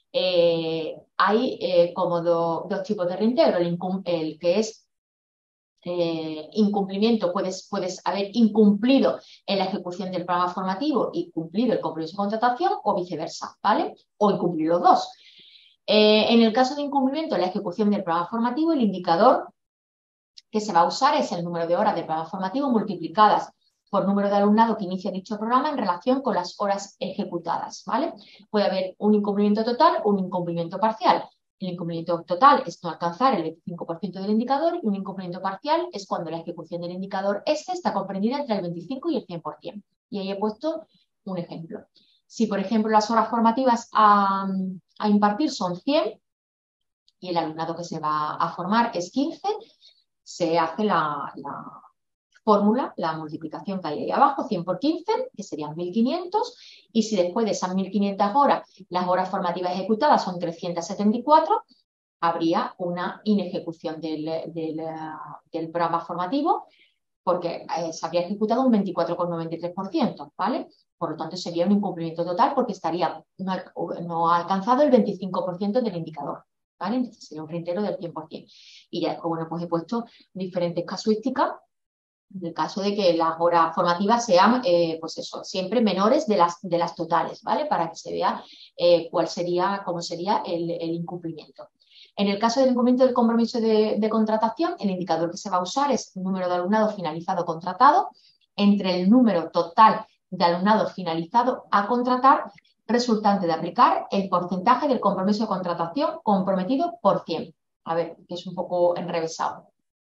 hay como dos tipos de reintegro. El que es incumplimiento, puedes haber incumplido en la ejecución del programa formativo y cumplido el compromiso de contratación o viceversa, ¿vale? O incumplir los dos. En el caso de incumplimiento en la ejecución del programa formativo, el indicador que se va a usar es el número de horas del programa formativo multiplicadas por número de alumnado que inicia dicho programa en relación con las horas ejecutadas, ¿vale? Puede haber un incumplimiento total o un incumplimiento parcial. El incumplimiento total es no alcanzar el 25% del indicador y un incumplimiento parcial es cuando la ejecución del indicador está comprendida entre el 25 y el 100%. Y ahí he puesto un ejemplo. Si, por ejemplo, las horas formativas a impartir son 100 y el alumnado que se va a formar es 15, se hace la fórmula, la multiplicación que hay ahí abajo, 100 por 15, que serían 1.500, y si después de esas 1.500 horas, las horas formativas ejecutadas son 374, habría una inejecución del programa formativo, porque se habría ejecutado un 24,93%, ¿vale? Por lo tanto, sería un incumplimiento total porque no ha alcanzado el 25% del indicador, ¿vale? Entonces sería un reintero del 100%. Y ya, bueno, pues he puesto diferentes casuísticas en el caso de que las horas formativas sean, pues eso, siempre menores de las totales, ¿vale? Para que se vea cómo sería el incumplimiento. En el caso del incumplimiento del compromiso de contratación, el indicador que se va a usar es el número de alumnado finalizado contratado entre el número total de alumnado finalizado a contratar resultante de aplicar el porcentaje del compromiso de contratación comprometido por 100. A ver, que es un poco enrevesado.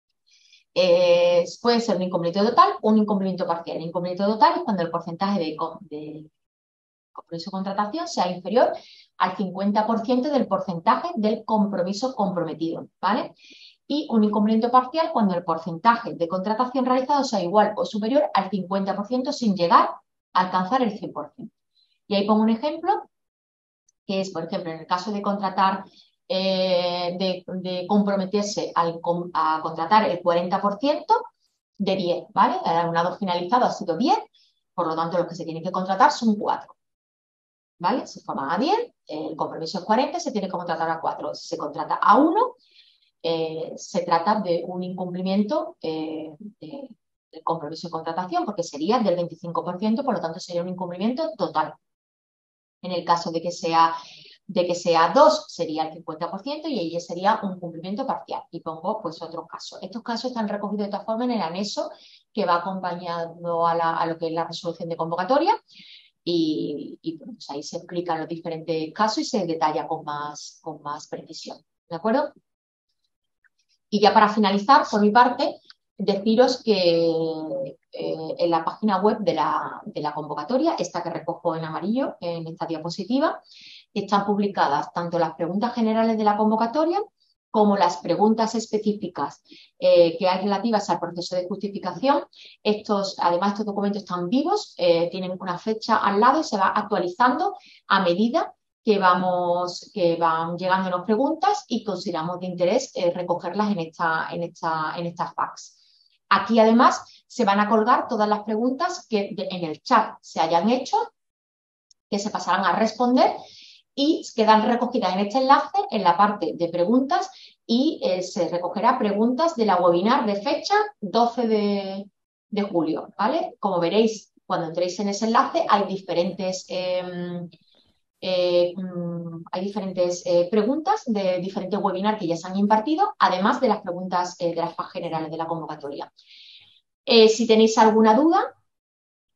Puede ser un incumplimiento total o un incumplimiento parcial. El incumplimiento total es cuando el porcentaje de compromiso de contratación sea inferior al 50% del porcentaje del compromiso comprometido, ¿vale? Y un incumplimiento parcial cuando el porcentaje de contratación realizado sea igual o superior al 50% sin llegar a alcanzar el 100%. Y ahí pongo un ejemplo, que es, por ejemplo, en el caso de contratar de comprometerse a contratar el 40% de 10, ¿vale? El alumnado finalizado ha sido 10, por lo tanto, los que se tienen que contratar son 4, ¿vale? Se forman a 10, el compromiso es 40, se tiene que contratar a 4. Si se contrata a 1, se trata de un incumplimiento del compromiso de contratación, porque sería del 25%, por lo tanto, sería un incumplimiento total. En el caso de que sea 2 sería el 50% y ahí sería un cumplimiento parcial. Y pongo pues otros casos. Estos casos están recogidos de todas formas en el anexo que va acompañando a lo que es la resolución de convocatoria y pues ahí se explican los diferentes casos y se detalla con más precisión. ¿De acuerdo? Y ya para finalizar, por mi parte, deciros que en la página web de la convocatoria, esta que recojo en amarillo en esta diapositiva, están publicadas tanto las preguntas generales de la convocatoria como las preguntas específicas que hay relativas al proceso de justificación. Además, estos documentos están vivos, tienen una fecha al lado y se va actualizando a medida que van llegando las preguntas y consideramos de interés recogerlas en estas FAQs. Aquí, además, se van a colgar todas las preguntas que en el chat se hayan hecho, que se pasarán a responder y quedan recogidas en este enlace en la parte de preguntas y se recogerá preguntas de la webinar de fecha 12 de julio, ¿vale? Como veréis, cuando entréis en ese enlace hay diferentes preguntas de diferentes webinars que ya se han impartido, además de las preguntas de las FAQ generales de la convocatoria. Si tenéis alguna duda,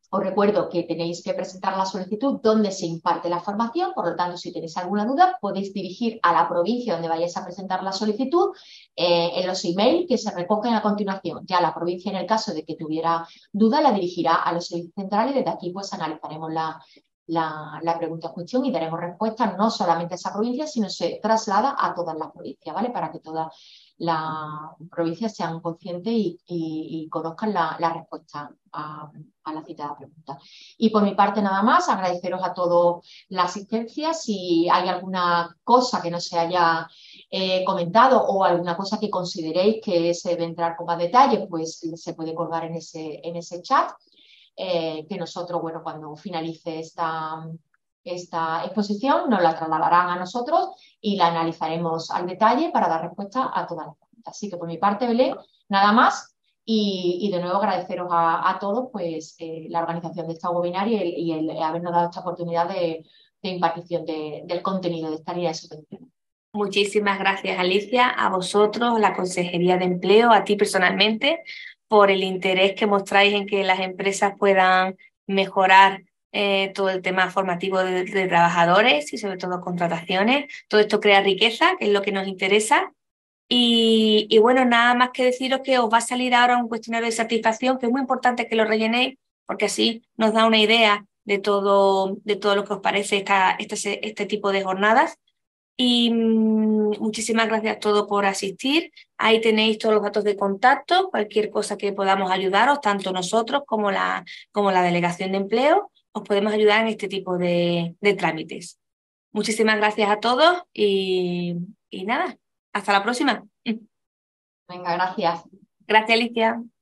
Os recuerdo que tenéis que presentar la solicitud donde se imparte la formación, por lo tanto, si tenéis alguna duda, podéis dirigir a la provincia donde vayáis a presentar la solicitud en los emails que se recogen a continuación. Ya la provincia, en el caso de que tuviera duda, la dirigirá a los servicios centrales y desde aquí pues analizaremos la pregunta en cuestión y daremos respuesta no solamente a esa provincia, sino se traslada a todas las provincias, ¿vale? Para que todas las provincias sean conscientes y conozcan la respuesta a la citada pregunta. Y por mi parte nada más, agradeceros a todos la asistencia. Si hay alguna cosa que no se haya comentado o alguna cosa que consideréis que se debe entrar con más detalle, pues se puede colgar en ese chat. Que nosotros, bueno, cuando finalice esta exposición nos la trasladarán a nosotros y la analizaremos al detalle para dar respuesta a todas las preguntas. Así que por mi parte, Belén, nada más y de nuevo agradeceros a todos pues la organización de esta webinar y el habernos dado esta oportunidad de impartición del contenido de esta línea de subvención. Muchísimas gracias, Alicia, a vosotros, la Consejería de Empleo, a ti personalmente, por el interés que mostráis en que las empresas puedan mejorar todo el tema formativo de trabajadores y sobre todo contrataciones. Todo esto crea riqueza, que es lo que nos interesa. Y bueno, nada más que deciros que os va a salir ahora un cuestionario de satisfacción, que es muy importante que lo rellenéis, porque así nos da una idea de todo lo que os parece este tipo de jornadas. Y muchísimas gracias a todos por asistir. Ahí tenéis todos los datos de contacto, cualquier cosa que podamos ayudaros, tanto nosotros como la Delegación de Empleo, os podemos ayudar en este tipo de trámites. Muchísimas gracias a todos y nada, hasta la próxima. Venga, gracias. Gracias, Alicia.